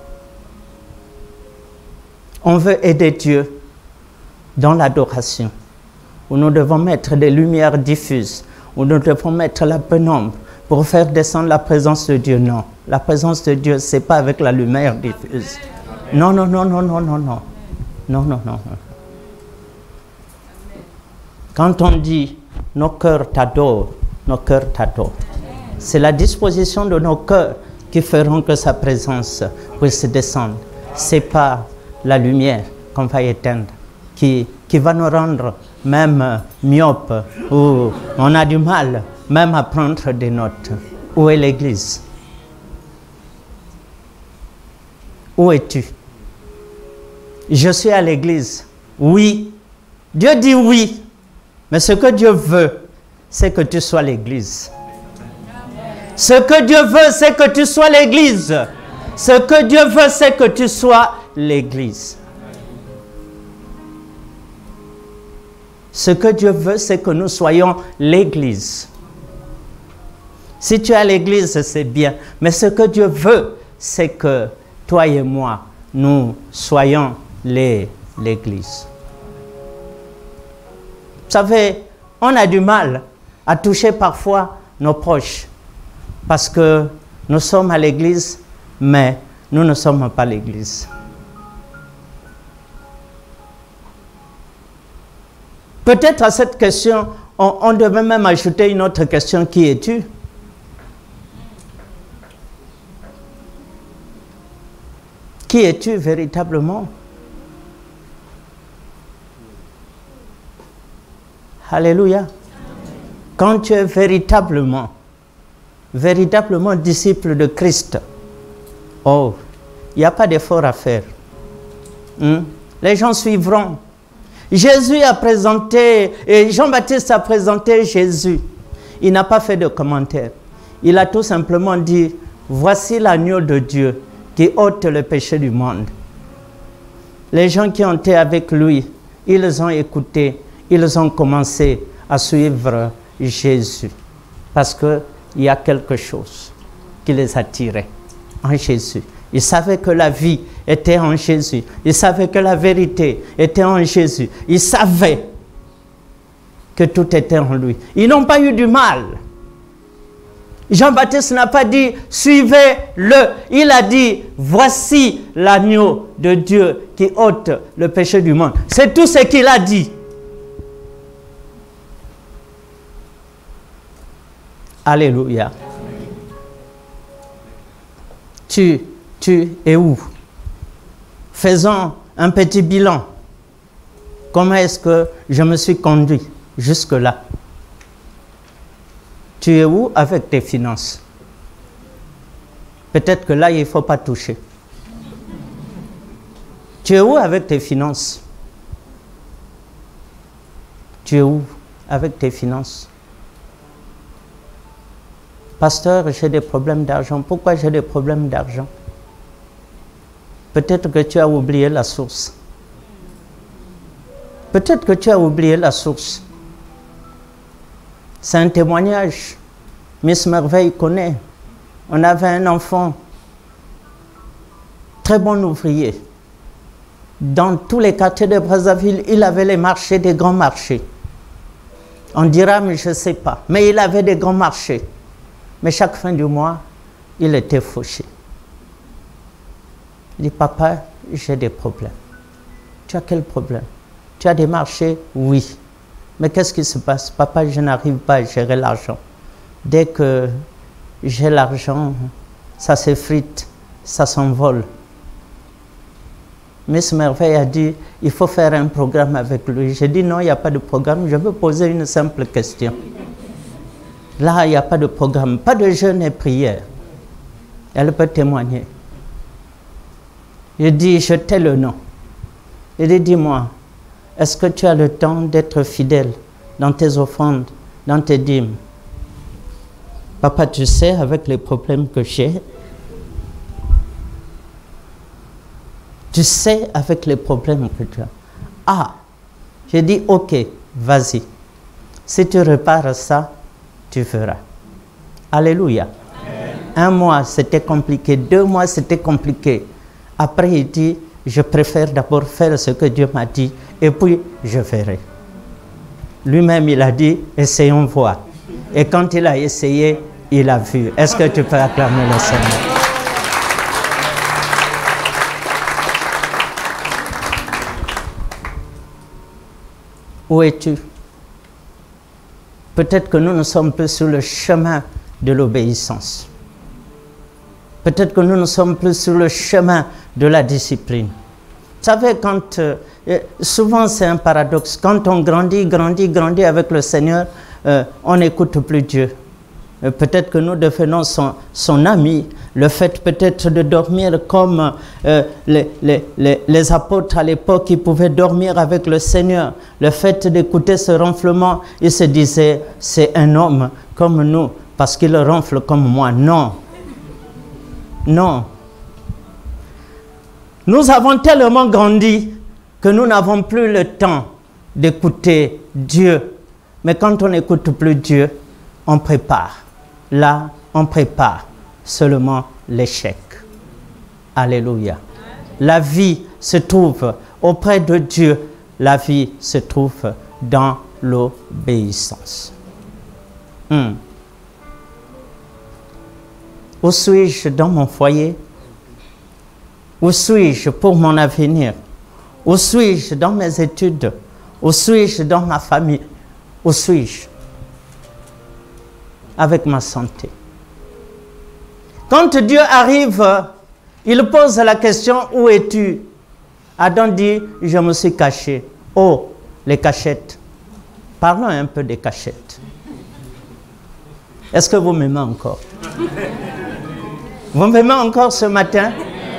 On veut aider Dieu dans l'adoration, où nous devons mettre des lumières diffuses, où nous devons mettre la pénombre pour faire descendre la présence de Dieu. Non, la présence de Dieu, ce n'est pas avec la lumière diffuse. Non, non, non, non, non, non, non. Non, non, non. Quand on dit « nos cœurs t'adorent », nos cœurs t'adorent. C'est la disposition de nos cœurs qui feront que sa présence puisse descendre. Ce n'est pas la lumière qu'on va éteindre, qui va nous rendre même myopes, ou on a du mal même à prendre des notes. Où est l'Église? Où es-tu? Je suis à l'Église. Oui. Dieu dit oui. Mais ce que Dieu veut, c'est que tu sois l'Église. Ce que Dieu veut, c'est que tu sois l'Église. Ce que Dieu veut, c'est que tu sois l'Église. Ce que Dieu veut, c'est que nous soyons l'Église. Si tu es à l'Église, c'est bien. Mais ce que Dieu veut, c'est que toi et moi, nous soyons l'Église. Vous savez, on a du mal à toucher parfois nos proches parce que nous sommes à l'Église, mais nous ne sommes pas l'Église. Peut-être à cette question, on devait même ajouter une autre question. Qui es-tu? Qui es-tu véritablement? Alléluia. Quand tu es véritablement véritablement disciple de Christ, oh, il n'y a pas d'effort à faire. Les gens suivront. Jésus a présenté, et Jean-Baptiste a présenté Jésus. Il n'a pas fait de commentaire. Il a tout simplement dit, voici l'agneau de Dieu qui ôte le péché du monde. Les gens qui ont été avec lui, ils ont écouté, ils ont commencé à suivre Jésus. Parce qu'il y a quelque chose qui les attirait en Jésus. Ils savaient que la vie était en Jésus. Ils savaient que la vérité était en Jésus. Ils savaient que tout était en lui. Ils n'ont pas eu du mal. Jean-Baptiste n'a pas dit « suivez-le ». Il a dit « voici l'agneau de Dieu qui ôte le péché du monde ». C'est tout ce qu'il a dit. Alléluia. Tu es où? Faisons un petit bilan. Comment est-ce que je me suis conduit jusque-là? Tu es où avec tes finances? Peut-être que là, il ne faut pas toucher. Tu es où avec tes finances? Tu es où avec tes finances? Pasteur, j'ai des problèmes d'argent. Pourquoi j'ai des problèmes d'argent? Peut-être que tu as oublié la source. Peut-être que tu as oublié la source. C'est un témoignage. Miss Merveille connaît. On avait un enfant, très bon ouvrier. Dans tous les quartiers de Brazzaville, il avait les marchés, des grands marchés. On dira, mais je ne sais pas. Mais il avait des grands marchés. Mais chaque fin du mois, il était fauché. Il dit, papa, j'ai des problèmes. Tu as quel problème? Tu as des marchés? Oui. Mais qu'est-ce qui se passe? Papa, je n'arrive pas à gérer l'argent. Dès que j'ai l'argent, ça s'effrite, ça s'envole. Miss Merveille a dit, il faut faire un programme avec lui. J'ai dit, non, il n'y a pas de programme, je veux poser une simple question. Là, il n'y a pas de programme, pas de jeûne et prière. Elle peut témoigner. Je dis, je tais le nom. Il dit, dis-moi, est-ce que tu as le temps d'être fidèle dans tes offrandes, dans tes dîmes? Papa, tu sais, avec les problèmes que j'ai, tu sais, avec les problèmes que tu as. Ah, j'ai dit, ok, vas-y. Si tu répares ça, tu feras. Alléluia. Amen. 1 mois, c'était compliqué. 2 mois, c'était compliqué. Après, il dit, je préfère d'abord faire ce que Dieu m'a dit, et puis je ferai. Lui-même, il a dit, essayons voir. Et quand il a essayé, il a vu. Est-ce que tu peux acclamer le Seigneur? Où es-tu? Peut-être que nous ne sommes plus sur le chemin de l'obéissance. Peut-être que nous ne sommes plus sur le chemin de la discipline. Vous savez, souvent c'est un paradoxe. Quand on grandit avec le Seigneur, on n'écoute plus Dieu. Peut-être que nous devenons son ami. Le fait peut-être de dormir comme les apôtres à l'époque, ils pouvaient dormir avec le Seigneur. Le fait d'écouter ce ronflement, ils se disaient, c'est un homme comme nous, parce qu'il ronfle comme moi. Non. Non. Nous avons tellement grandi que nous n'avons plus le temps d'écouter Dieu. Mais quand on n'écoute plus Dieu, on prépare. Là, on prépare seulement l'échec. Alléluia. La vie se trouve auprès de Dieu. La vie se trouve dans l'obéissance. Où suis-je dans mon foyer? Où suis-je pour mon avenir? Où suis-je dans mes études? Où suis-je dans ma famille? Où suis-je avec ma santé? Quand Dieu arrive, il pose la question, où es-tu? Adam dit, je me suis caché. Oh, les cachettes. Parlons un peu des cachettes. Est-ce que vous m'aimez encore? Vous m'aimez encore ce matin?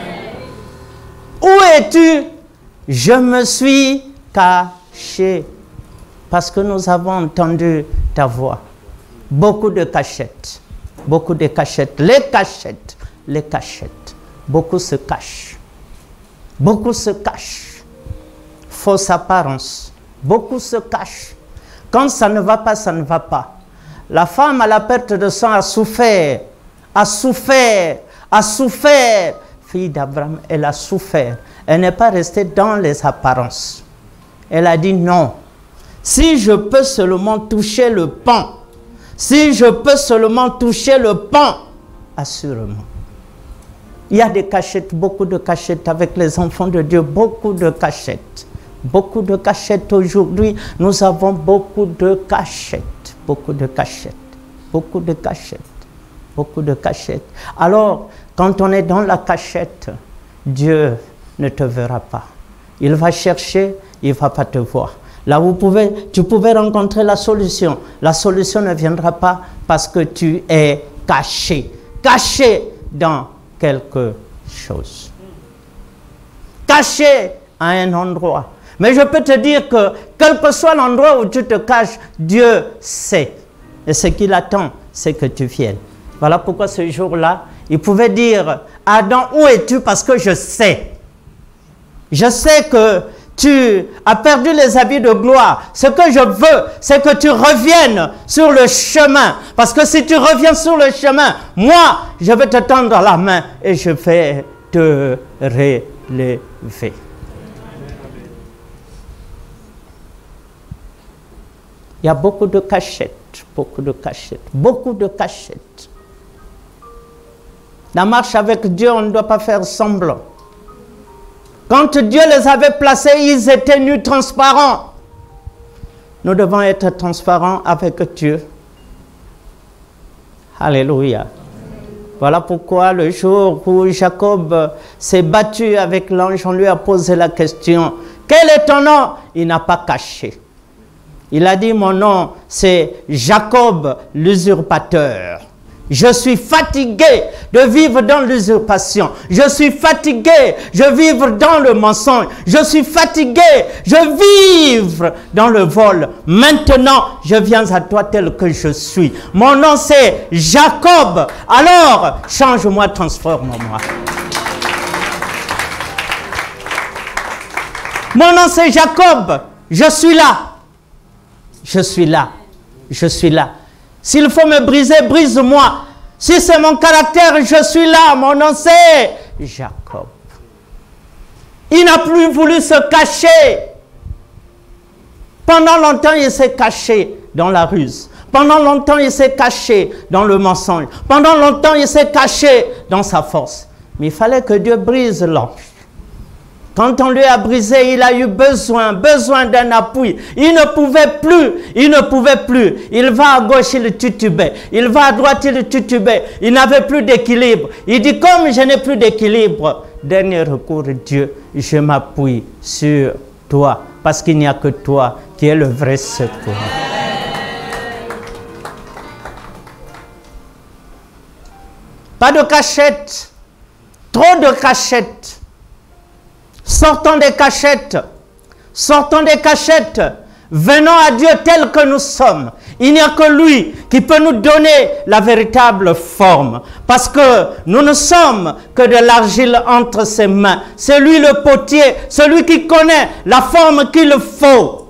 Où es-tu? Je me suis caché. Parce que nous avons entendu ta voix. Beaucoup de cachettes. Beaucoup de cachettes. Les cachettes. Les cachettes. Beaucoup se cachent. Beaucoup se cachent. Fausse apparence. Beaucoup se cachent. Quand ça ne va pas, ça ne va pas. La femme à la perte de sang a souffert. A souffert. A souffert. Fille d'Abraham, elle a souffert. Elle n'est pas restée dans les apparences. Elle a dit non. Si je peux seulement toucher le pain, si je peux seulement toucher le pain, assurément. Il y a des cachettes, beaucoup de cachettes avec les enfants de Dieu, beaucoup de cachettes. Beaucoup de cachettes aujourd'hui, nous avons beaucoup de cachettes, beaucoup de cachettes, beaucoup de cachettes, beaucoup de cachettes. Alors, quand on est dans la cachette, Dieu ne te verra pas. Il va chercher, il ne va pas te voir. Là, tu pouvais rencontrer la solution. La solution ne viendra pas parce que tu es caché. Caché dans quelque chose. Caché à un endroit. Mais je peux te dire que, quel que soit l'endroit où tu te caches, Dieu sait. Et ce qu'il attend, c'est que tu viennes. Voilà pourquoi ce jour-là, il pouvait dire, Adam, où es-tu? Parce que je sais. Je sais que tu as perdu les habits de gloire. Ce que je veux, c'est que tu reviennes sur le chemin. Parce que si tu reviens sur le chemin, moi, je vais te tendre la main et je vais te relever. Il y a beaucoup de cachettes, beaucoup de cachettes, beaucoup de cachettes. La marche avec Dieu, on ne doit pas faire semblant. Quand Dieu les avait placés, ils étaient nus, transparents. Nous devons être transparents avec Dieu. Alléluia. Voilà pourquoi le jour où Jacob s'est battu avec l'ange, on lui a posé la question, quel est ton nom? Il n'a pas caché. Il a dit, mon nom, c'est Jacob l'usurpateur. Je suis fatigué de vivre dans l'usurpation. Je suis fatigué de vivre dans le mensonge. Je suis fatigué de vivre dans le vol. Maintenant, je viens à toi tel que je suis. Mon nom, c'est Jacob. Alors, change-moi, transforme-moi. Mon nom, c'est Jacob. Je suis là. Je suis là. Je suis là. S'il faut me briser, brise-moi. Si c'est mon caractère, je suis là. Mon nom, c'est Jacob. Il n'a plus voulu se cacher. Pendant longtemps, il s'est caché dans la ruse. Pendant longtemps, il s'est caché dans le mensonge. Pendant longtemps, il s'est caché dans sa force. Mais il fallait que Dieu brise l'ange. Quand on lui a brisé, il a eu besoin d'un appui. Il ne pouvait plus. Il va à gauche, il titubait. Il va à droite, il titubait. Il n'avait plus d'équilibre. Il dit, comme je n'ai plus d'équilibre, dernier recours, Dieu, je m'appuie sur toi. Parce qu'il n'y a que toi qui es le vrai secours. Pas de cachette. Trop de cachettes. Sortons des cachettes. Sortons des cachettes. Venons à Dieu tel que nous sommes. Il n'y a que lui qui peut nous donner la véritable forme. Parce que nous ne sommes que de l'argile entre ses mains. C'est lui le potier, celui qui connaît la forme qu'il faut.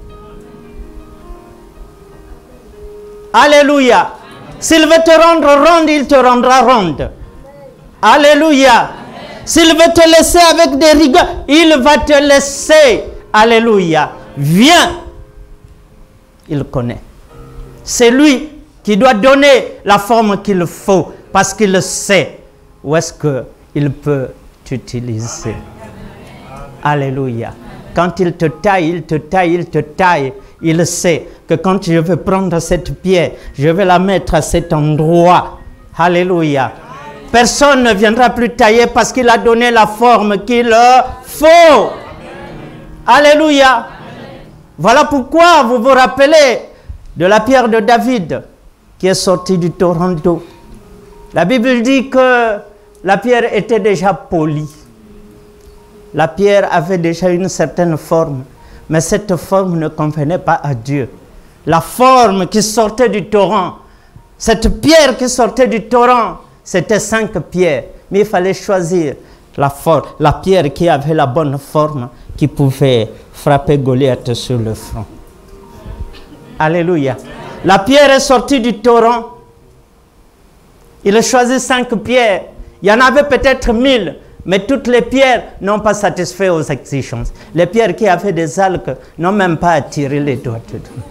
Alléluia. S'il veut te rendre ronde, il te rendra ronde. Alléluia. S'il veut te laisser avec des rigueurs, il va te laisser. Alléluia. Viens. Il connaît. C'est lui qui doit donner la forme qu'il faut parce qu'il sait où est-ce qu'il peut t'utiliser. Alléluia. Quand il te taille, il sait que quand je vais prendre cette pierre, je vais la mettre à cet endroit. Alléluia. Personne ne viendra plus tailler parce qu'il a donné la forme qu'il faut. Alléluia. Voilà pourquoi vous vous rappelez de la pierre de David qui est sortie du torrent d'eau. La Bible dit que la pierre était déjà polie. La pierre avait déjà une certaine forme, mais cette forme ne convenait pas à Dieu. La forme qui sortait du torrent, cette pierre qui sortait du torrent, c'était 5 pierres. Mais il fallait choisir la pierre qui avait la bonne forme, qui pouvait frapper Goliath sur le front. Alléluia. La pierre est sortie du torrent. Il a choisi 5 pierres. Il y en avait peut-être 1000, mais toutes les pierres n'ont pas satisfait aux exigences. Les pierres qui avaient des algues n'ont même pas attiré les doigts dedans.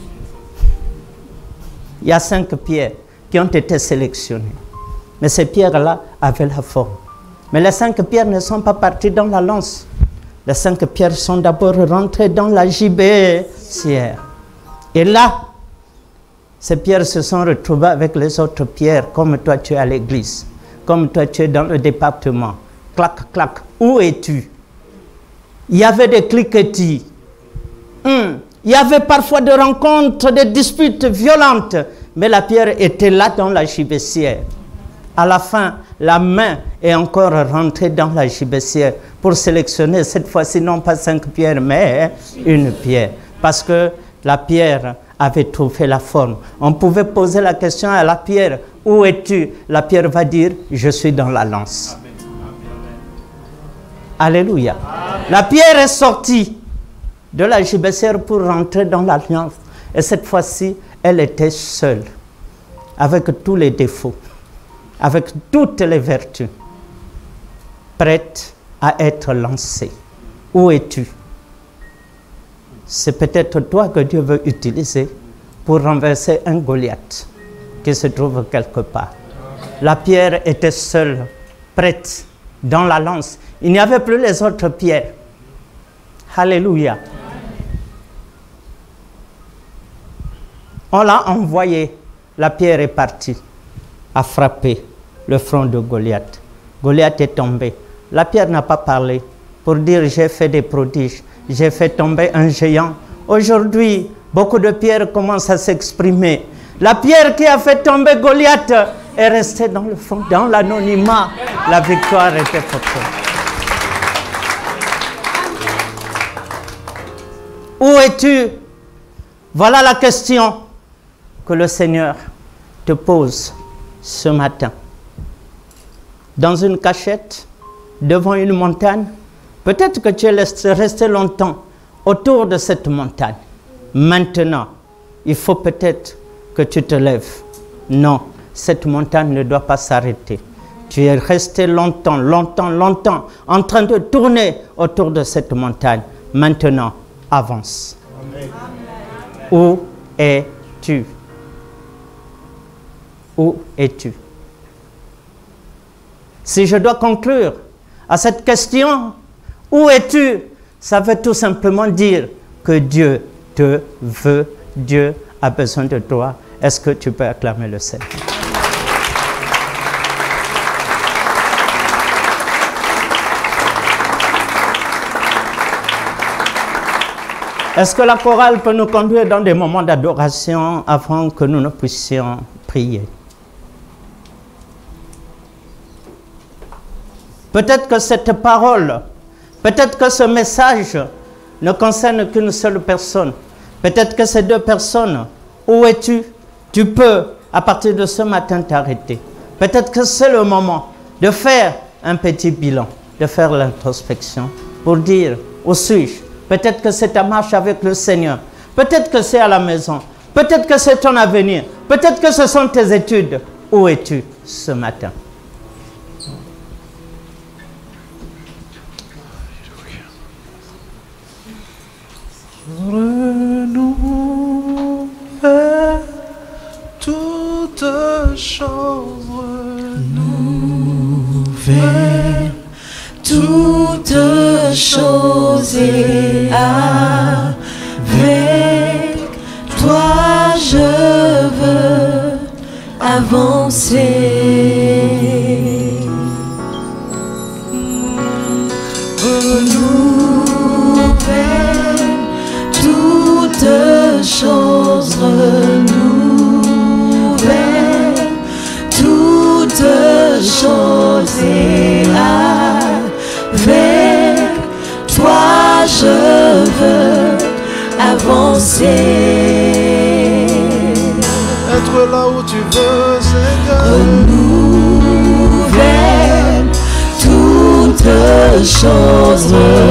Il y a 5 pierres qui ont été sélectionnées. Mais ces pierres-là avaient la forme. Mais les 5 pierres ne sont pas parties dans la lance. Les 5 pierres sont d'abord rentrées dans la gibecière. Et là, ces pierres se sont retrouvées avec les autres pierres, comme toi tu es à l'église, comme toi tu es dans le département. Clac, clac, où es-tu? Il y avait des cliquetis. Il y avait parfois des rencontres, des disputes violentes, mais la pierre était là dans la gibecière. À la fin, la main est encore rentrée dans la gibecière pour sélectionner cette fois-ci non pas 5 pierres, mais une pierre. Parce que la pierre avait trouvé la forme. On pouvait poser la question à la pierre, où es-tu? La pierre va dire, je suis dans la lance. Alléluia. La pierre est sortie de la gibecière pour rentrer dans l'alliance. Et cette fois-ci, elle était seule, avec tous les défauts, avec toutes les vertus, prête à être lancée. Où es-tu? C'est peut-être toi que Dieu veut utiliser pour renverser un Goliath qui se trouve quelque part. La pierre était seule, prête, dans la lance. Il n'y avait plus les autres pierres. Alléluia. On l'a envoyé. La pierre est partie, a frappé le front de Goliath. Goliath est tombé. La pierre n'a pas parlé pour dire j'ai fait des prodiges, j'ai fait tomber un géant. Aujourd'hui, beaucoup de pierres commencent à s'exprimer. La pierre qui a fait tomber Goliath est restée dans le fond, dans l'anonymat. La victoire était pour toi. Où es-tu? Voilà la question que le Seigneur te pose ce matin. Dans une cachette, devant une montagne, peut-être que tu es resté longtemps autour de cette montagne. Maintenant, il faut peut-être que tu te lèves. Non, cette montagne ne doit pas s'arrêter. Tu es resté longtemps en train de tourner autour de cette montagne. Maintenant, avance. Amen. Où es-tu? Où es-tu? Si je dois conclure à cette question, où es-tu? Ça veut tout simplement dire que Dieu te veut, Dieu a besoin de toi. Est-ce que tu peux acclamer le Seigneur? Est-ce que la chorale peut nous conduire dans des moments d'adoration avant que nous ne puissions prier? Peut-être que cette parole, peut-être que ce message ne concerne qu'une seule personne. Peut-être que ces 2 personnes, où es-tu? Tu peux, à partir de ce matin, t'arrêter. Peut-être que c'est le moment de faire un petit bilan, de faire l'introspection pour dire, où suis-je? Peut-être que c'est ta marche avec le Seigneur. Peut-être que c'est à la maison. Peut-être que c'est ton avenir. Peut-être que ce sont tes études. Où es-tu ce matin? Renouvelle toutes choses, Nouvelle toutes choses et avec toi je veux avancer. Renouvelle toutes choses, renouvelle toutes choses et avec toi je veux avancer. Être là où tu veux, Seigneur. Renouvelle toutes choses,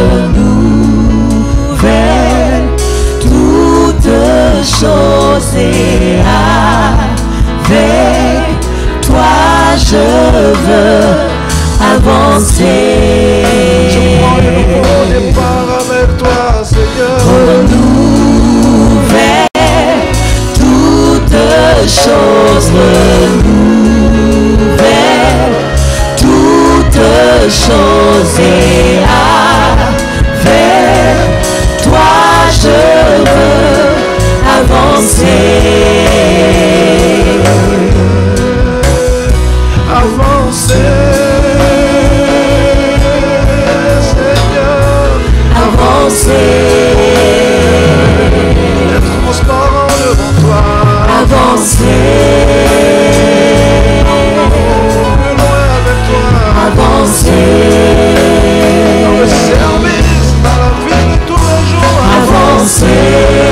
renouvelle toutes choses et avec toi je veux avancer. Je prends le nouveau départ avec toi, Seigneur. Renouvelle toutes choses, renouvelle toutes choses et avec toi je veux avancer. Avancer, Seigneur. Avancer, Être transparent devant toi. avancer, Plus loin avec toi. avancer, Dans le service, dans la vie de tous les jours. avancer,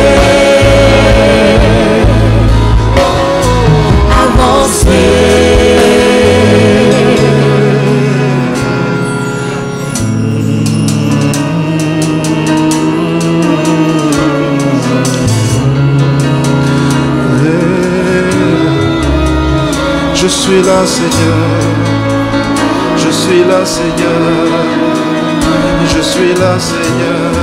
Je suis là, Seigneur. Je suis là, Seigneur. Je suis là, Seigneur.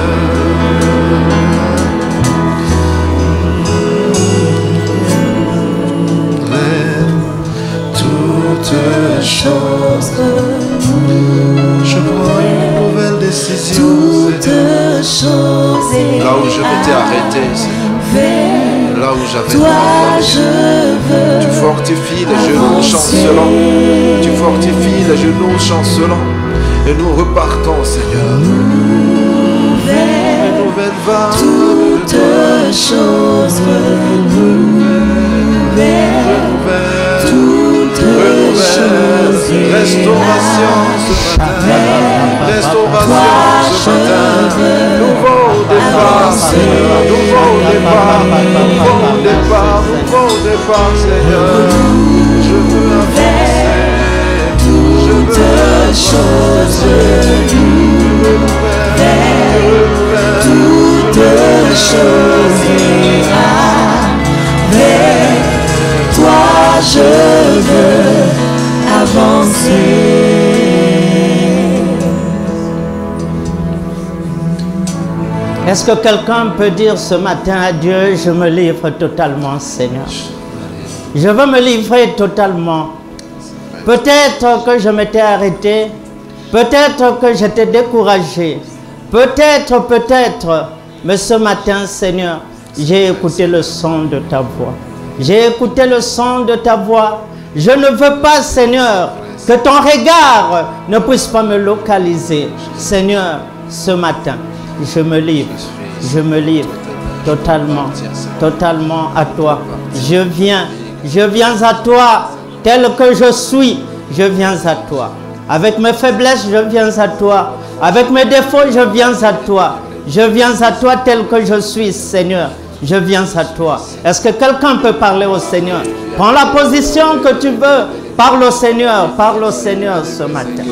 Toutes choses. Je prends une nouvelle décision, Seigneur. Là où je m'étais arrêté, Seigneur. Là où j'avais tu fortifies les genoux chancelants. Tu fortifies les genoux chancelants. Et nous repartons, Seigneur. Une nouvelle vague. toutes choses, renouvelle toutes choses. Restauration ce matin. Restauration ce matin. Nouveau départ, Seigneur. Nouveau départ. Nouveau départ. Nouveau départ, Seigneur. Je veux avancer. Je veux Toutes choses, renouvelle. toutes choses et avec toi je veux avancer. Est-ce que quelqu'un peut dire ce matin à Dieu, je me livre totalement, Seigneur. Je veux me livrer totalement. Peut-être que je m'étais arrêté, peut-être que j'étais découragé, peut-être, mais ce matin, Seigneur, j'ai écouté le son de ta voix. J'ai écouté le son de ta voix. Je ne veux pas, Seigneur, que ton regard ne puisse pas me localiser. Seigneur, ce matin, je me livre totalement à toi. Je viens à toi tel que je suis, je viens à toi. Avec mes faiblesses, je viens à toi. Avec mes défauts, je viens à toi. Je viens à toi tel que je suis, Seigneur. Je viens à toi. Est-ce que quelqu'un peut parler au Seigneur? Prends la position que tu veux. Parle au Seigneur ce matin.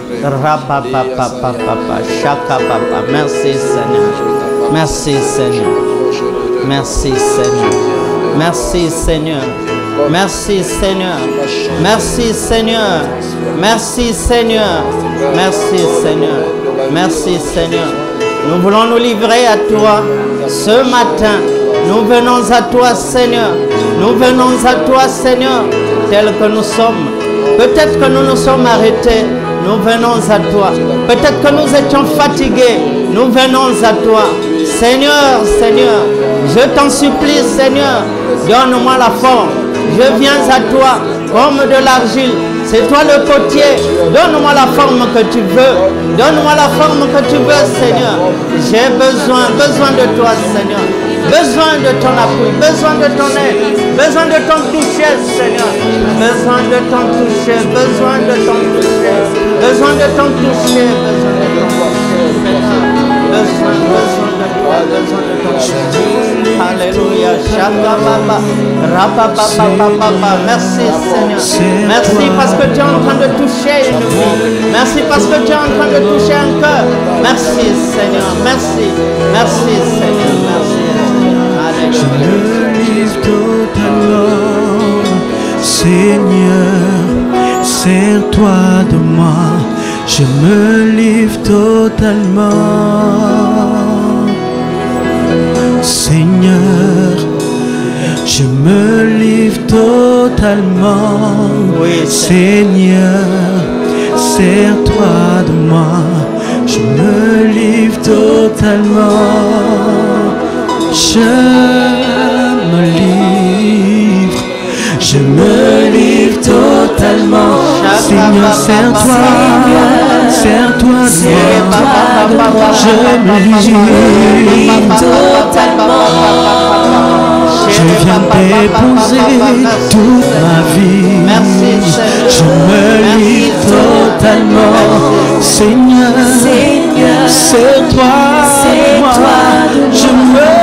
Merci Seigneur. Merci Seigneur. Merci Seigneur. Merci Seigneur. Merci Seigneur. Merci Seigneur. Merci Seigneur. Merci Seigneur. Merci Seigneur. Nous voulons nous livrer à toi ce matin. Nous venons à toi, Seigneur. Nous venons à toi, Seigneur, tel que nous sommes. Peut-être que nous nous sommes arrêtés. Nous venons à toi. Peut-être que nous étions fatigués. Nous venons à toi. Seigneur, Seigneur, je t'en supplie, Seigneur, donne-moi la forme. Je viens à toi comme de l'argile. C'est toi le potier. Donne-moi la forme que tu veux. Donne-moi la forme que tu veux, Seigneur. J'ai besoin de toi, Seigneur. besoin de ton appui, besoin de ton aide, besoin de ton toucher, Seigneur. Besoin de ton toucher, besoin de ton toucher, besoin de ton toucher, besoin de ton toucher, Seigneur. Besoin de toi, besoin de ton toucher. Alléluia. Shabba-baba, rapapapapapapa. Merci, Seigneur. Merci parce que tu es en train de toucher une vie. Merci parce que tu es en train de toucher un cœur. Merci, Seigneur. Merci. Merci, Seigneur. Merci. Alléluia. Je me livre totalement, Seigneur, sers-toi de moi, je me livre totalement, Seigneur, je me livre totalement, Oui, Seigneur, sers-toi de moi, je me livre totalement. Je me livre totalement, Seigneur, sers-toi de moi, je me livre totalement, je viens t'épouser toute ma vie, je me livre totalement, Seigneur, sers-toi de moi, je me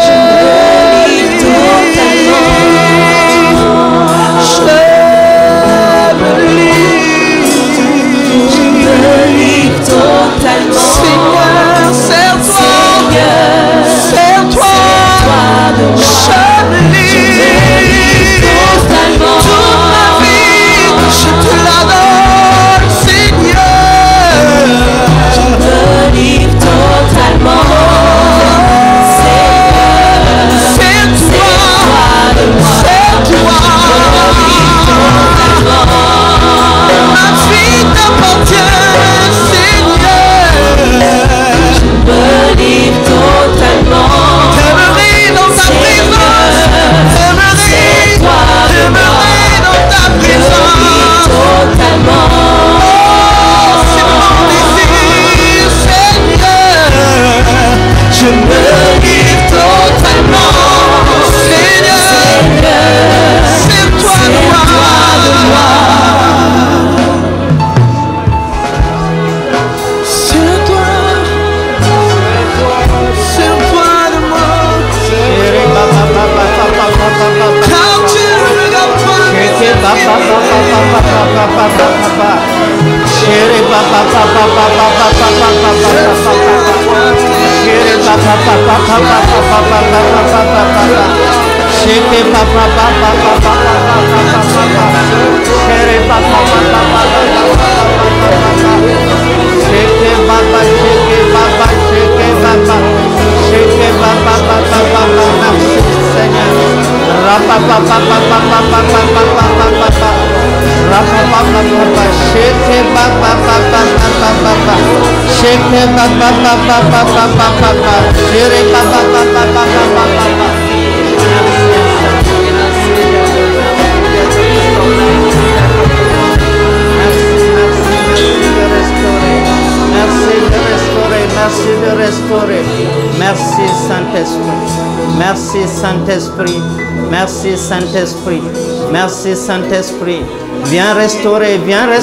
Merci Saint-Esprit. Merci Saint-Esprit. Merci Saint-Esprit. Merci Saint-Esprit. Viens restaurer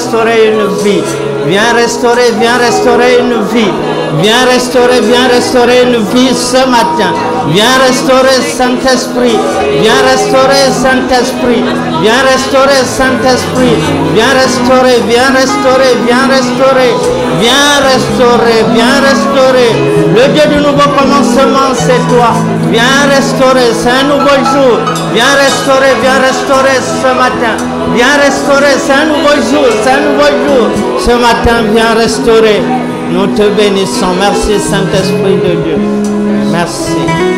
une vie. Viens restaurer une vie. Viens restaurer une vie ce matin. Viens restaurer Saint-Esprit. Viens restaurer Saint-Esprit. Viens restaurer Saint-Esprit. Viens restaurer. Le Dieu du nouveau commencement, c'est toi. Viens restaurer, c'est un nouveau jour. Viens restaurer ce matin. Viens restaurer, c'est un nouveau jour. Ce matin, viens restaurer. Nous te bénissons. Merci Saint-Esprit de Dieu. Merci.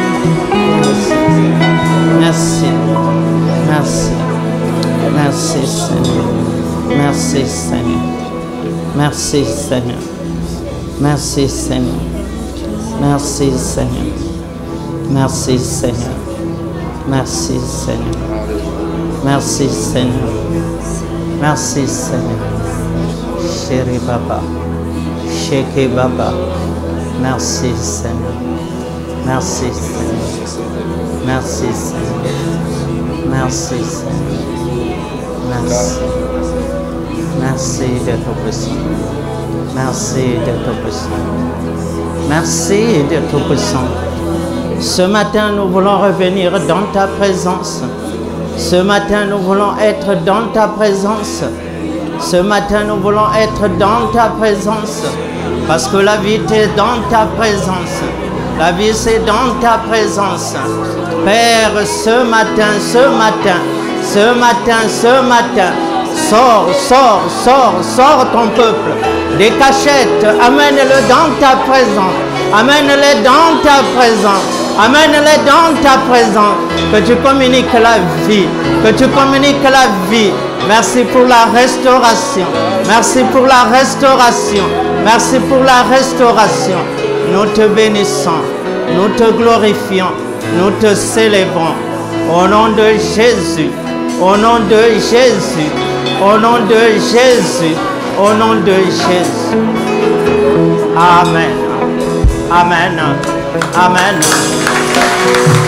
Merci Seigneur. Merci Seigneur. Merci Seigneur. Merci Seigneur. Merci Seigneur. Merci Seigneur. Merci Seigneur. Merci Seigneur. Merci Seigneur. Chéri Papa. Chéri Papa. Merci Seigneur. Merci, Seigneur. Merci, Seigneur. Merci, Seigneur. Merci. Merci d'être puissant. Merci d'être puissant. Merci d'être puissant. Ce matin, nous voulons revenir dans ta présence. Ce matin, nous voulons être dans ta présence. Ce matin, nous voulons être dans ta présence. Parce que la vie est dans ta présence. La vie, c'est dans ta présence. Père, ce matin, sors ton peuple des cachettes, amène-le dans ta présence, amène-le dans ta présence, amène-le dans ta présence, que tu communiques la vie, que tu communiques la vie. Merci pour la restauration, merci pour la restauration, merci pour la restauration. Nous te bénissons, nous te glorifions, nous te célébrons. Au nom de Jésus, au nom de Jésus, au nom de Jésus, au nom de Jésus. Amen. Amen. Amen.